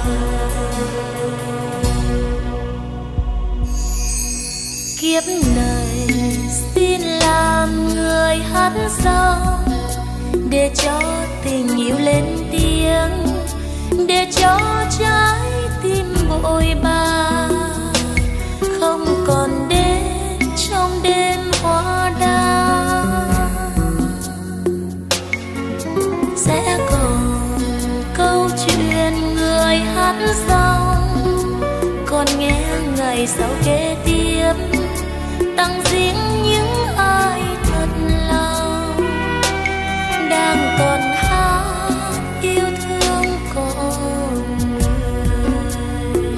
Kiếp này xin làm người hát dòng để cho tình yêu lên tiếng, để cho trái tim vội bà không còn đến trong đêm hoa đăng. Sẽ còn câu chuyện người hát dòng, còn nghe ngày sau kế tiếp tặng riêng những ai thật lòng đang còn hát yêu thương con người.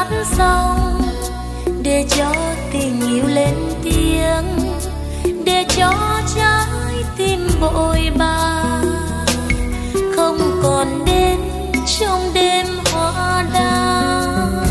hát xong, để cho tình yêu lên tiếng, để cho trái tim vội bà không còn đến trong đêm hoa đăng.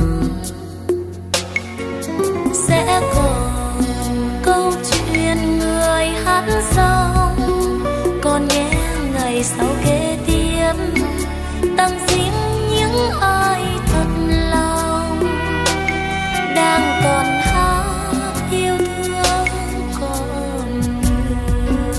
Sẽ còn câu chuyện người hát xong, còn nghe ngày sau kế tiếp tặng riêng những ai thật lòng đang còn hát yêu thương con người.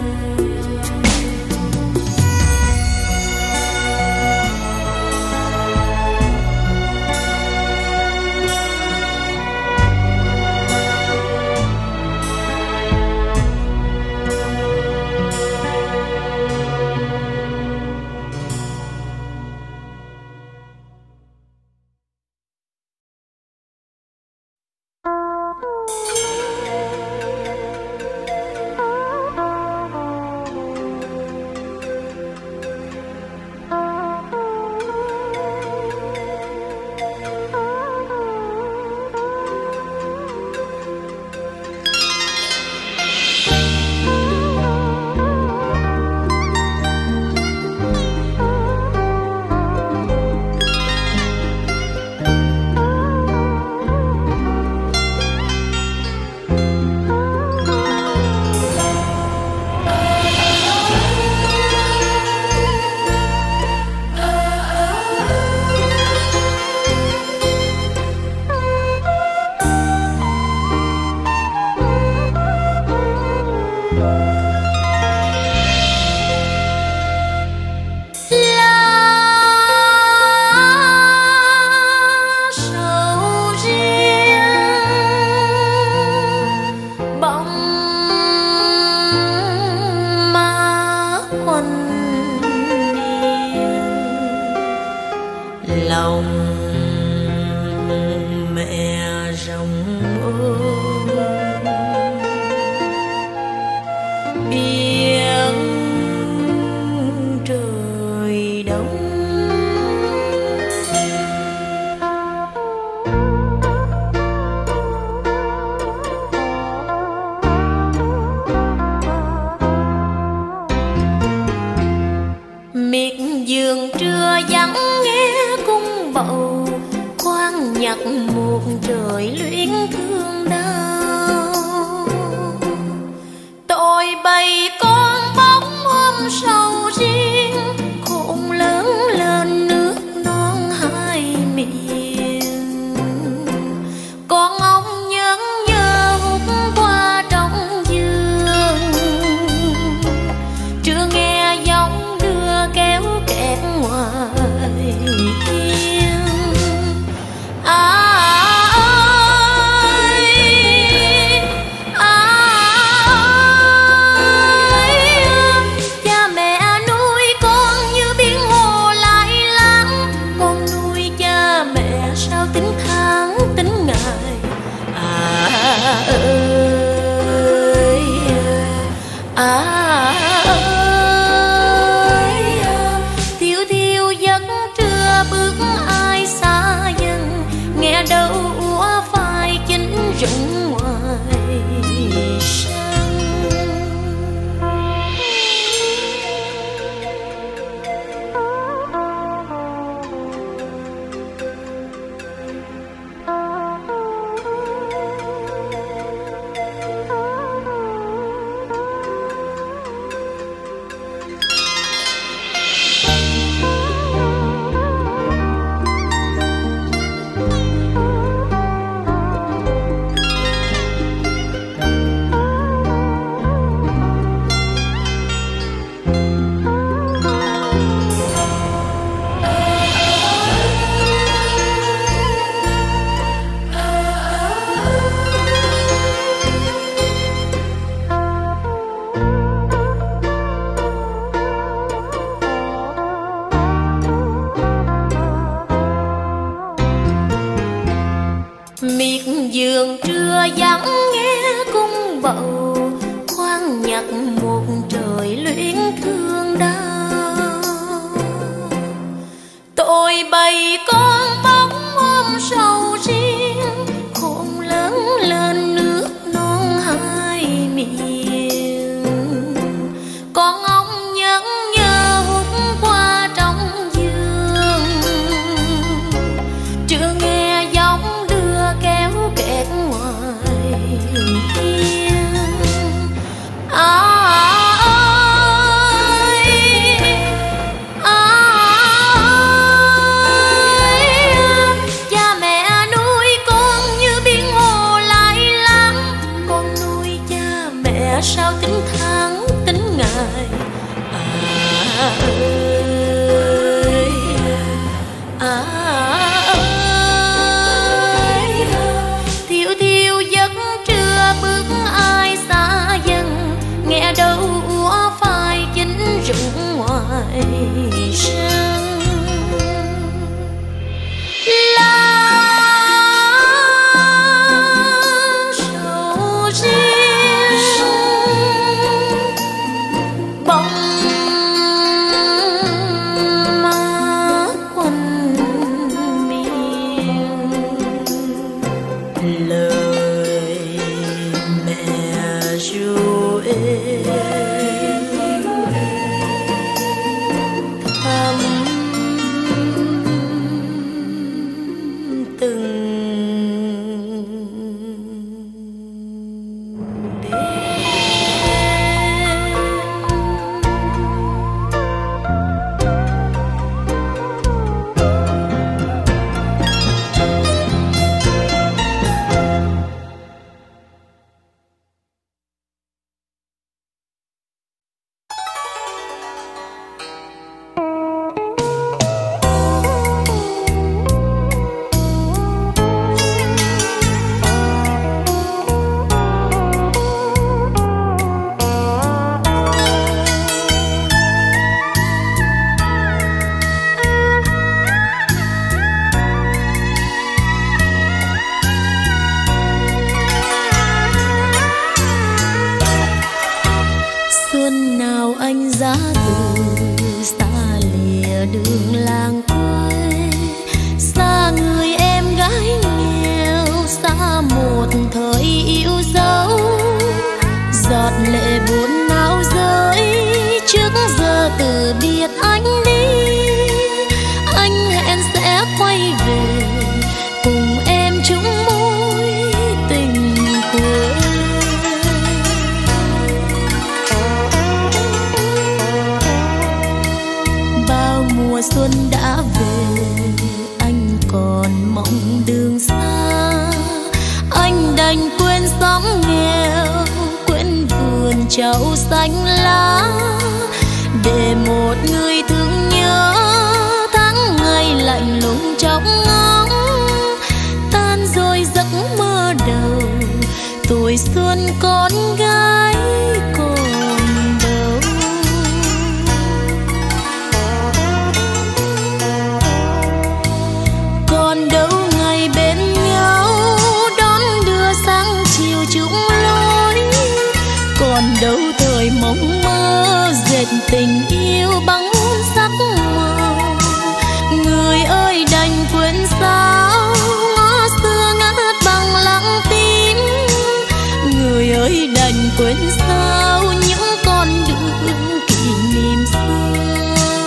giường trưa vắng nghe cung bầu, khoan nhặt một trời luyến thương đau. Tôi bày con bóng hôm sau mẹ sao tính tháng tính ngày. À ơi, à ơi, thiêu thiêu giấc trưa bước ai xa dần, nghe đâu úa phai chính rụng ngoài sân. Trầu xanh lá để một người thương nhớ tháng ngày lạnh lùng trong ngóng, tan rồi giấc mơ đầu tuổi xuân con gái còn đâu. Còn đâu ngày bên nhau đón đưa sáng chiều chung lối, còn đâu thời mộng mơ dệt tình yêu bằng sắc màu. Người ơi đành quên sao ngó xưa ngát bằng lặng tim, người ơi đành quên sao những con đường kỷ niệm xưa.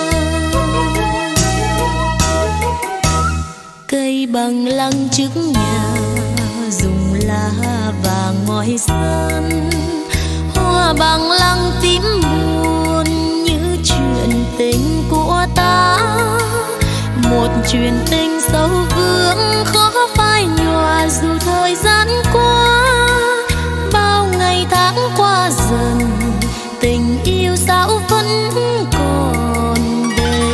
Cây bằng lăng trước nhà dùng lá vàng ngói sân, hoa bằng lăng tím buồn như chuyện tình của ta. Một chuyện tình sâu vướng khó phai nhòa dù thời gian qua. Bao ngày tháng qua dần tình yêu sao vẫn còn đây.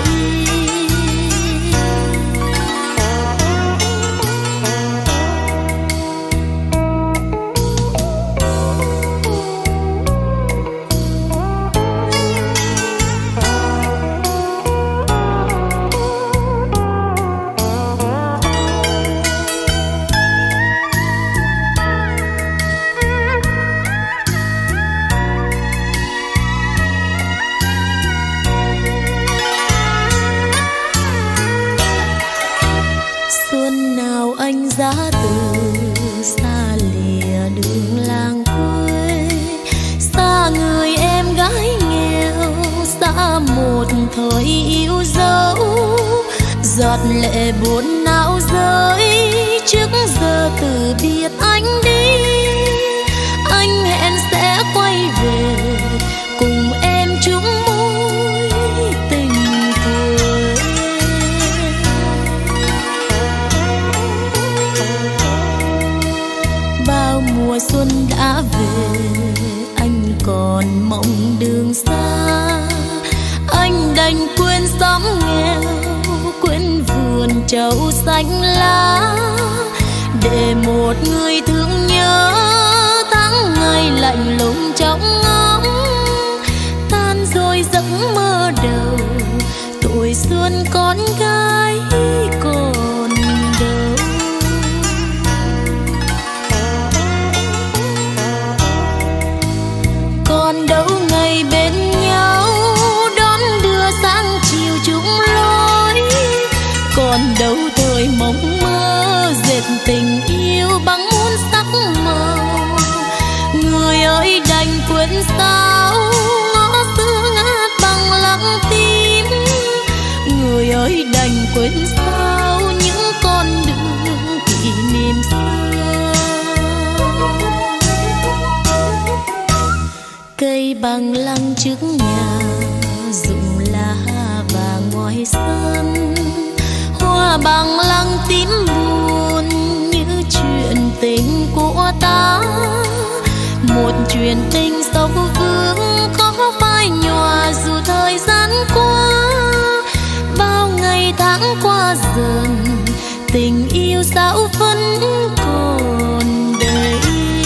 Giá từ xa lìa đường làng quê, xa người em gái nghèo, xa một thời yêu dấu. Giọt lệ buồn não rơi trước giờ từ biệt anh đi. Anh hẹn sẽ quay về cùng em chung mối tình quê. Bao mùa xuân đã về, anh đành quên xóm nghèo, quên vườn trầu xanh lá, để một người thương nhớ tháng ngày lạnh lùng trong ngóng. Tan rồi giấc mơ đầu tuổi xuân con gái còn đâu. Còn đâu ngày bên nhau đón đưa sáng chiều chung lối, còn đâu thời mộng mơ dệt tình yêu bằng muôn sắc màu. Người ơi đành quên sao ngõ xưa ngát bằng lặng tim, người ơi đành quên sao những con đường kỷ niệm xưa. Cây bằng lăng trước nhà rụng lá vàng ngoài sân, hoa bằng lăng tím buồn như chuyện tình của ta. Một chuyện tình sâu vương có phai nhòa dù thời gian qua. Bao ngày tháng qua dần tình yêu sao vẫn còn đây.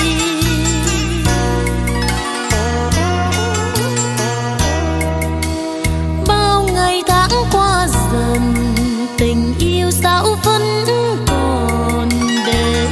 Bao ngày tháng qua dần tình yêu sao vẫn còn đây.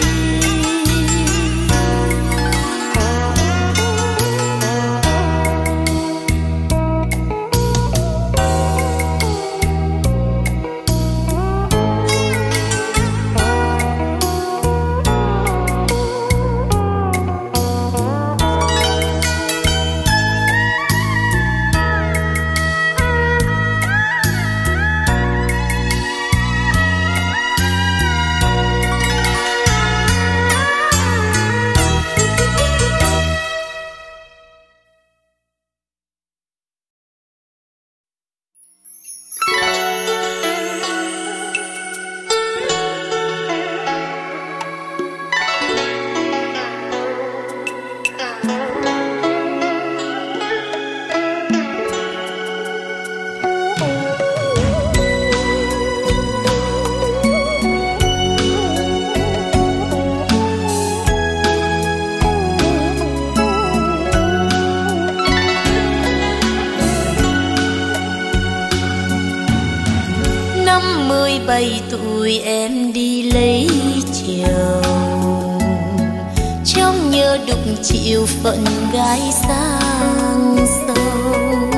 Bảy tuổi em đi lấy chồng, trong nhớ đục chịu phận gái sang sông.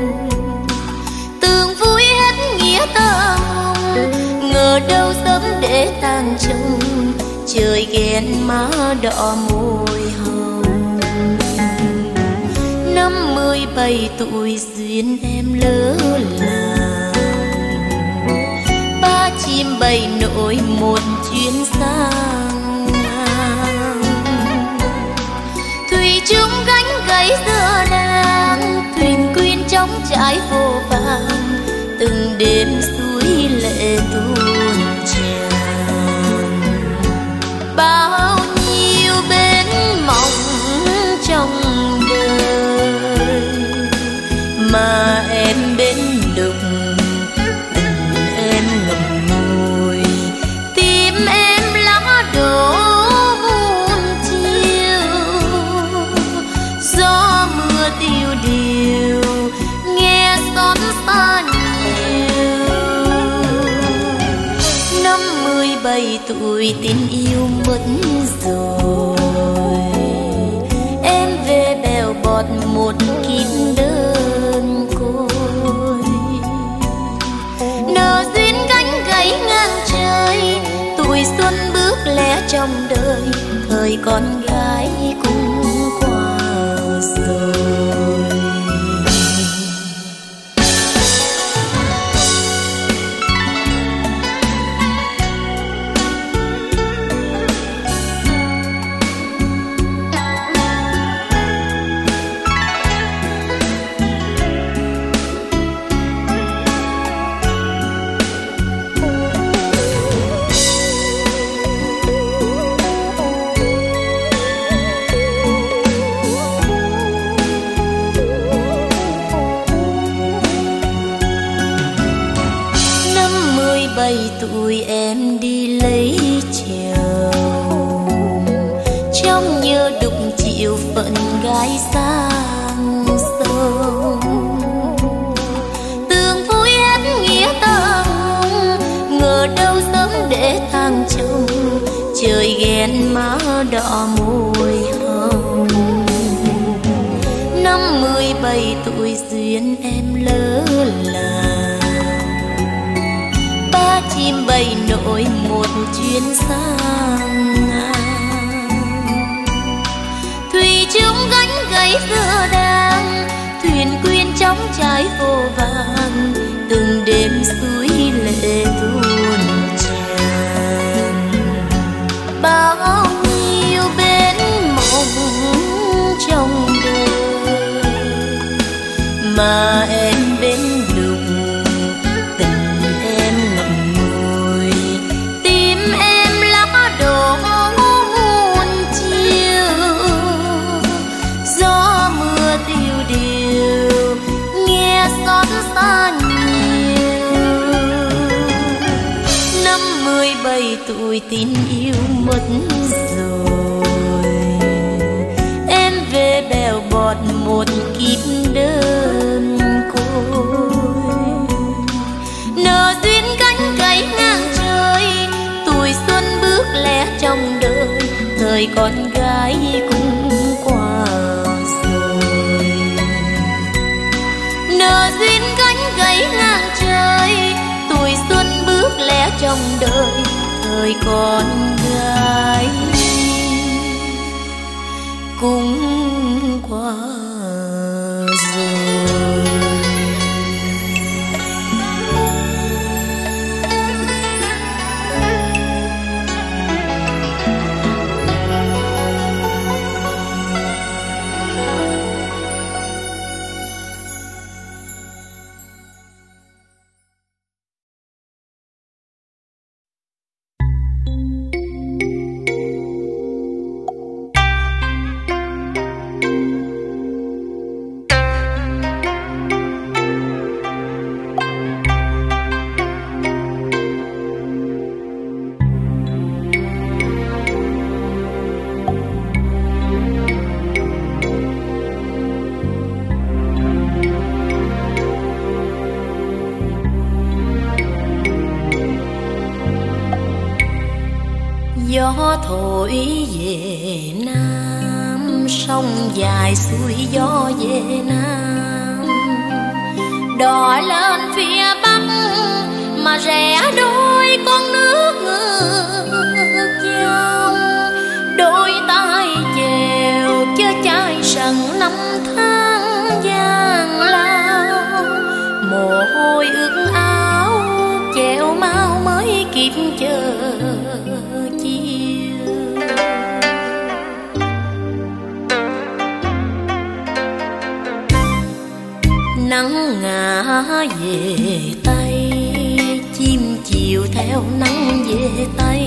Tường vui hết nghĩa tâm, ngờ đâu sớm để tang chồng, trời ghen má đỏ môi hồng. Năm mươi bảy tuổi duyên em lỡ làng, chim bay nổi một chuyến sang ngang. Thủy chung gánh gãy giữa nàng, thuyền quyên trong trái vô vàng, từng đêm suối lệ tuôn tràn. Bao nhiêu bên mộng trong đời mà em bên đục, bảy tuổi tình yêu mất rồi. Em về bèo bọt một kim đơn côi, nợ duyên cánh gãy ngang trời. Tuổi xuân bước lẻ trong đời, thời con gái cũng qua rồi. tụi em đi lấy chồng, trong nhớ đục chịu phận gái sang sông. Tường vui hết nghĩa tang, ngờ đâu sớm để thang chồng, trời ghen má đỏ môi hồng. Năm mươi bảy tuổi duyên em lỡ làng, ba chim bay nổi một chuyến sang ngang. Thủy chung gánh gấy giữa đàng, thuyền quyên trong trái vô vàng, từng đêm suối lệ tuôn tràn. Bao nhiêu bên mộng trong đời mà em bên lục, tình em ngậm ngùi, tim em lá đổ muôn chiều. Gió mưa tiêu điều nghe xót xa nhiều. Năm mươi bảy tuổi tin yêu mất rồi, em về bèo bọt một kiếp đơn côi. Nợ duyên cánh cấy ngang trời, tuổi xuân bước lẻ trong đời, thời con gái cũng qua rồi. Nợ duyên cánh cấy ngang trời, tuổi xuân bước lẻ trong đời, thời con gái cũng qua rồi. Gió thổi về Nam, sông dài xuôi gió về Nam. Đò lên phía Bắc mà rẽ đôi con nước ngược dòng. Đôi tay chèo chớ chai sẵn năm tháng gian lao. Mồ hôi ướt áo chèo mau mới kịp chờ nắng ngả về Tây, chim chiều theo nắng về Tây.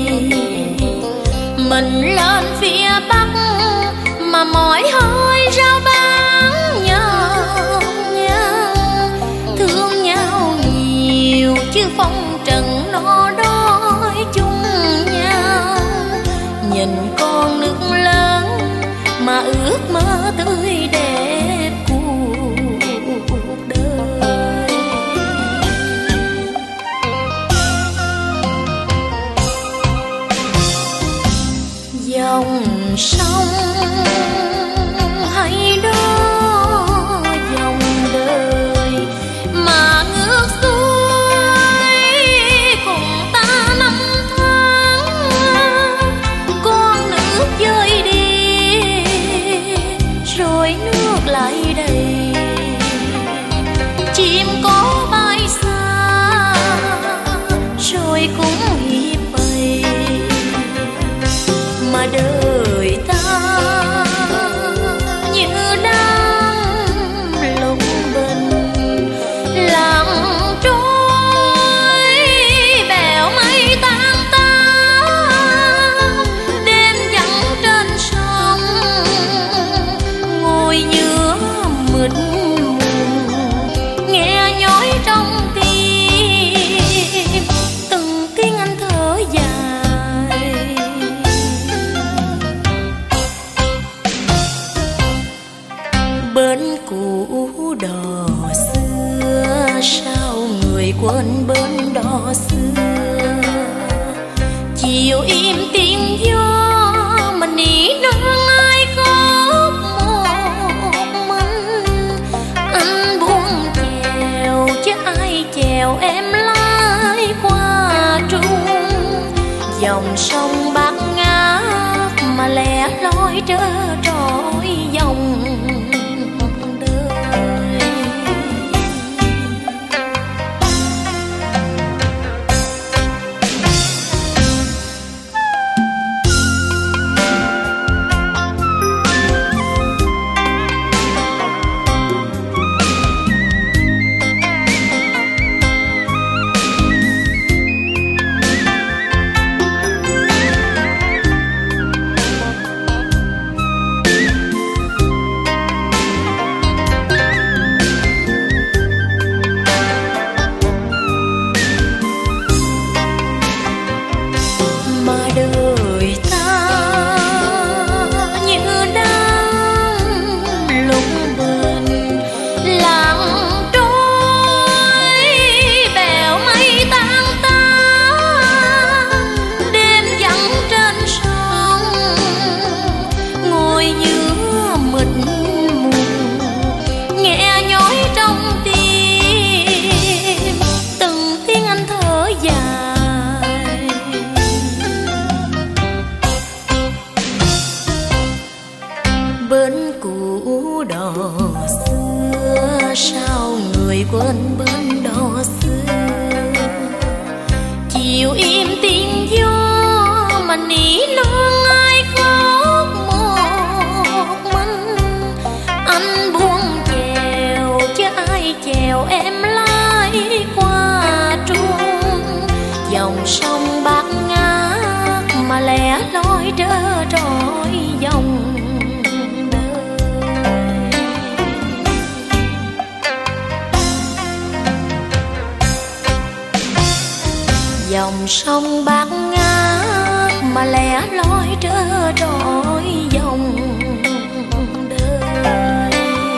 Mình lên phía Bắc mà mỏi hơi rao bán nhau nhau, thương nhau nhiều chứ phong trần nó đói chung nhau. Nhìn con nước lớn mà ước mơ tươi đẹp cuộc đời. Dòng sông hay đó dòng đời mà ngược xuôi cùng ta năm tháng. Con nước rơi đi rồi nước lại đầy, chim có bay xa rồi cũng hiếp bay. Mà đời ta như đang lục bình lặng trôi, bèo mây tan tan. Đêm vắng trên sông ngồi giữa mịt mùng, nghe nhói trong tim từng cũ đò xưa, sao người quên bên đò xưa. Chiều im tiếng gió mà nỉ non ai khóc một mình. Anh buông chèo chứ ai chèo em lái qua trung. Dòng sông bát ngát mà lẻ loi trơ trọi dòng đời. Quên bên đò xưa. Chiều im tiếng gió mà nỉ non ai khóc một mình. Anh buông chèo chứ ai chèo em lái qua trung. Dòng sông bát ngát mà lẻ loi trơ trọi dòng. Dòng sông bát ngát mà lẻ loi trơ trọi dòng đời.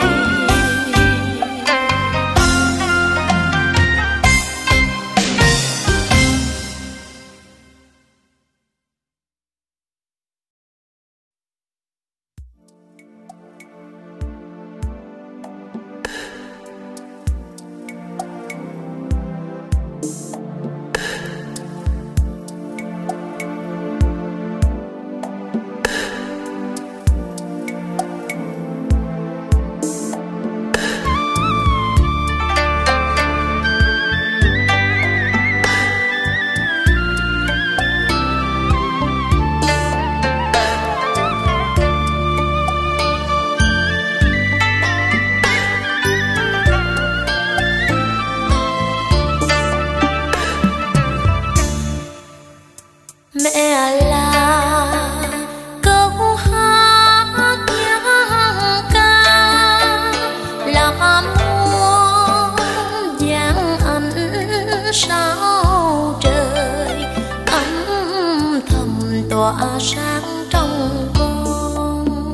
Tỏa sáng trong con.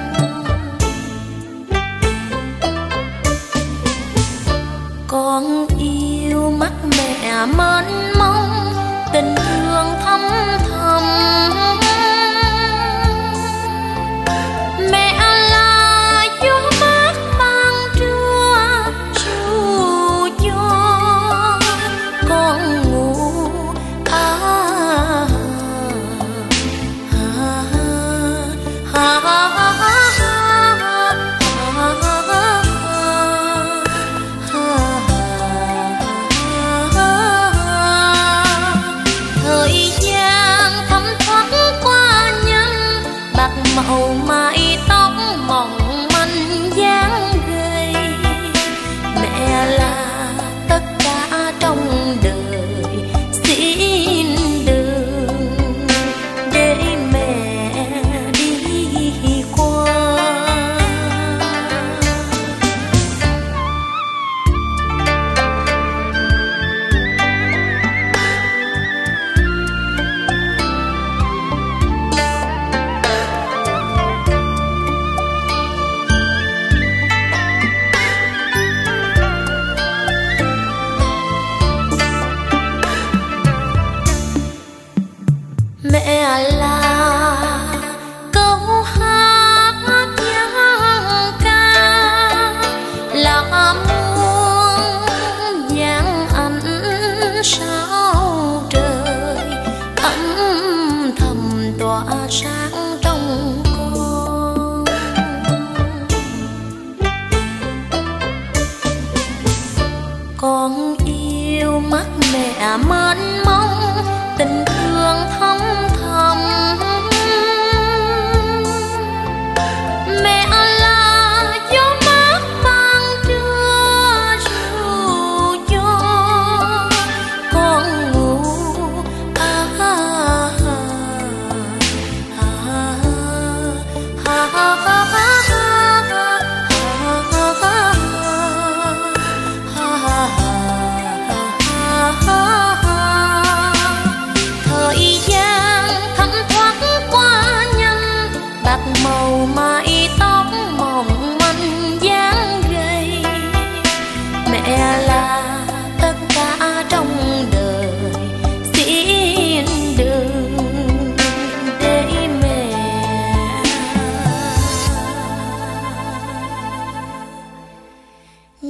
Con yêu mắt mẹ mênh mông, tình thương thâm thầm. Mẹ là gió mát ban trưa ru cho con ngủ. À,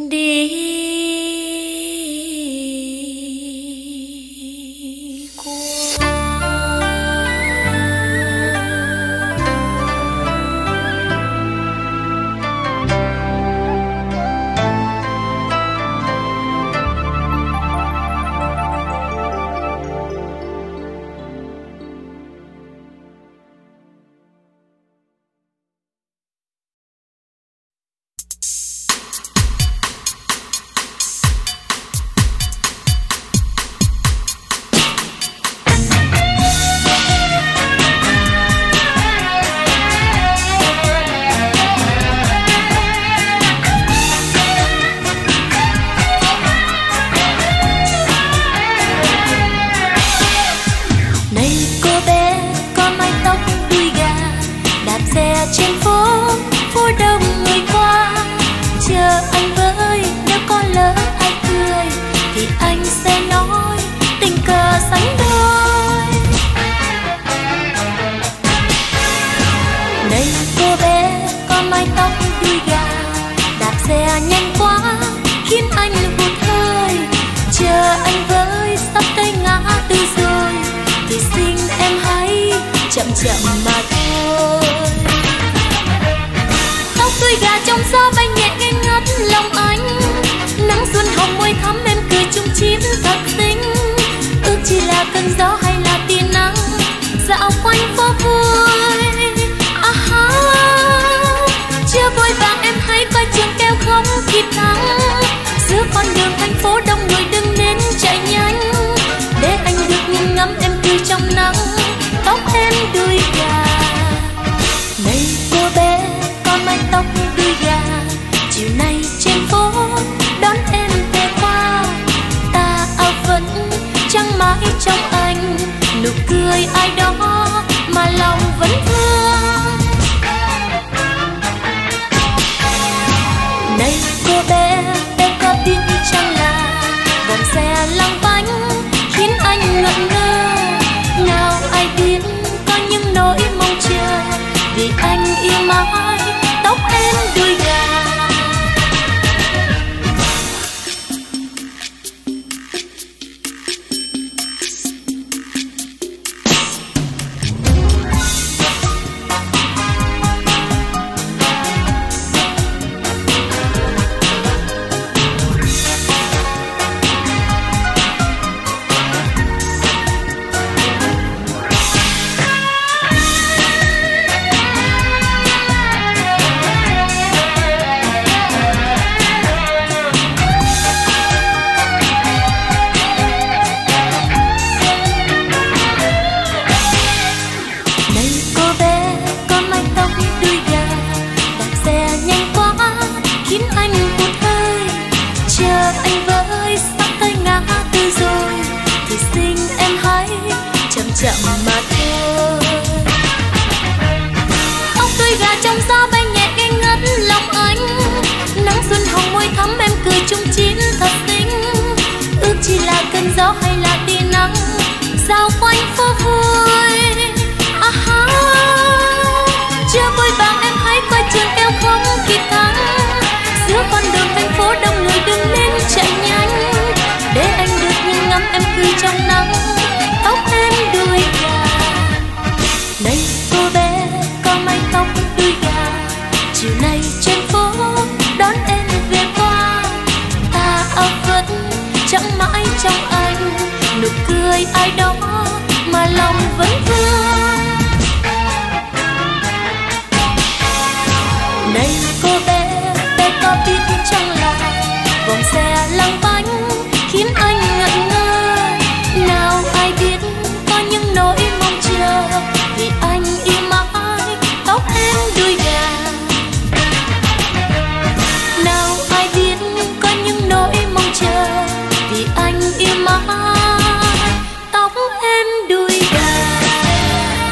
Tóc em đuôi gà.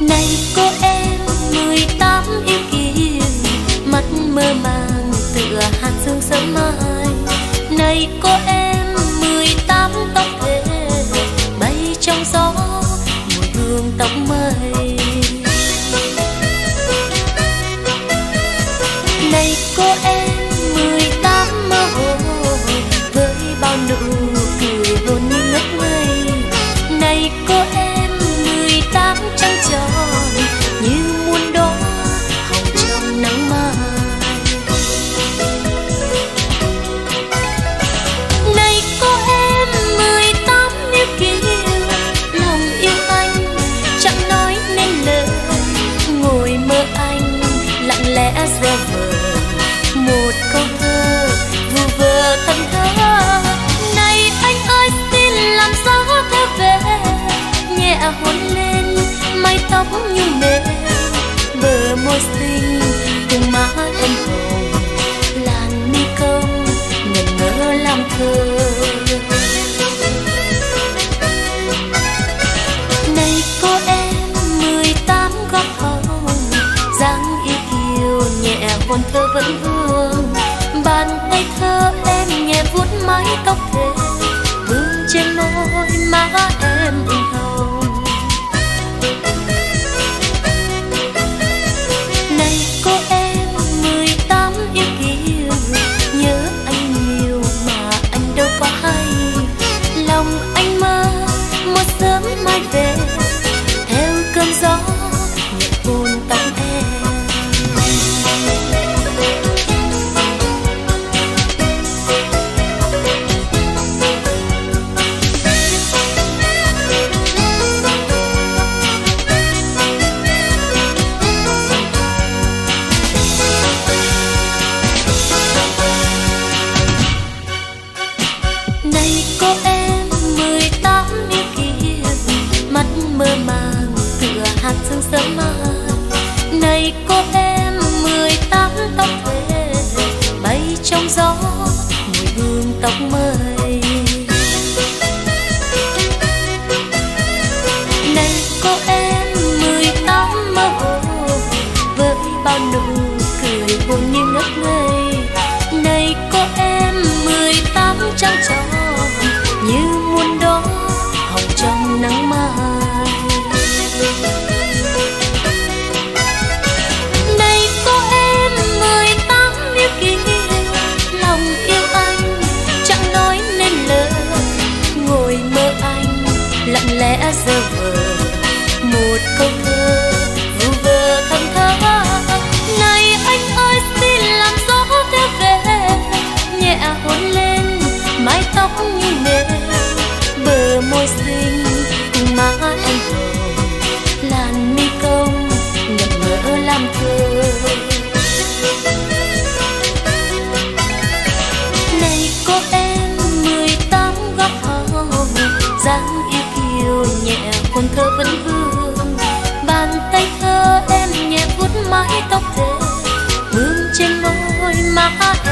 Này cô em mười tám yêu kiều, mắt mơ màng tựa hạt sương sớm mai. Này cô em mười tám tóc thề bay trong gió mùi hương tóc mây. Này cô em mười tám mơ hồ với bao nụ cười hôn như ngất ngây. Này cô em mười tám trăng tròn như muôn đóa hồng trong nắng mai. Này cô em mười tám yêu kiều, lòng yêu anh chẳng nói nên lời. Ngồi mơ anh lặng lẽ gieo vờ một câu thơ vu vơ thân thơ. Này anh ơi xin làm gió theo về, nhẹ hôn lên mái tóc nhung mềm. Bờ môi xinh cùng má em hồng, làn mi cong ngẩn ngơ làm thơ. Này cô em mười tám góc hồng, dáng yêu kiều nhẹ hôn thơ vẫn vương. Bàn tay thơ em nhẹ vuốt mái tóc thề, vương trên môi má em ửng hồng. Này cô em mười tám yêu kiều, nhớ anh nhiều mà anh đâu có hay. Lòng anh mơ một sớm mai về, theo cơn gió nhẹ hôn tóc em. Này cô em mười tám yêu kiều, mắt mơ màng tựa hạt sương sớm mai. Này cô em mười tám tóc thề bay trong gió mùi hương tóc mây. Này cô em mười tám mơ hồ với bao nụ cười hôn như ngất ngây. Này cô em mười tám trăng tròn như muôn đóa hồng trong nắng mai. Này cô em mười tám yêu kiều, lòng yêu anh chẳng nói nên lời. Ngồi mơ anh lặng lẽ giơ vờ một câu thơ vu vơ thân thơ. Này anh ơi xin làm gió theo về, nhẹ hôn lên mái tóc như mềm. Bờ môi xinh cùng má em hồng, làn mi cong ngẩn ngơ làm thơ. Này cô em mười tám góc hồng, dáng yêu kiều nhẹ hôn thơ vẫn vương. Bàn tay thơ em nhẹ vuốt mái tóc thề, hương trên môi má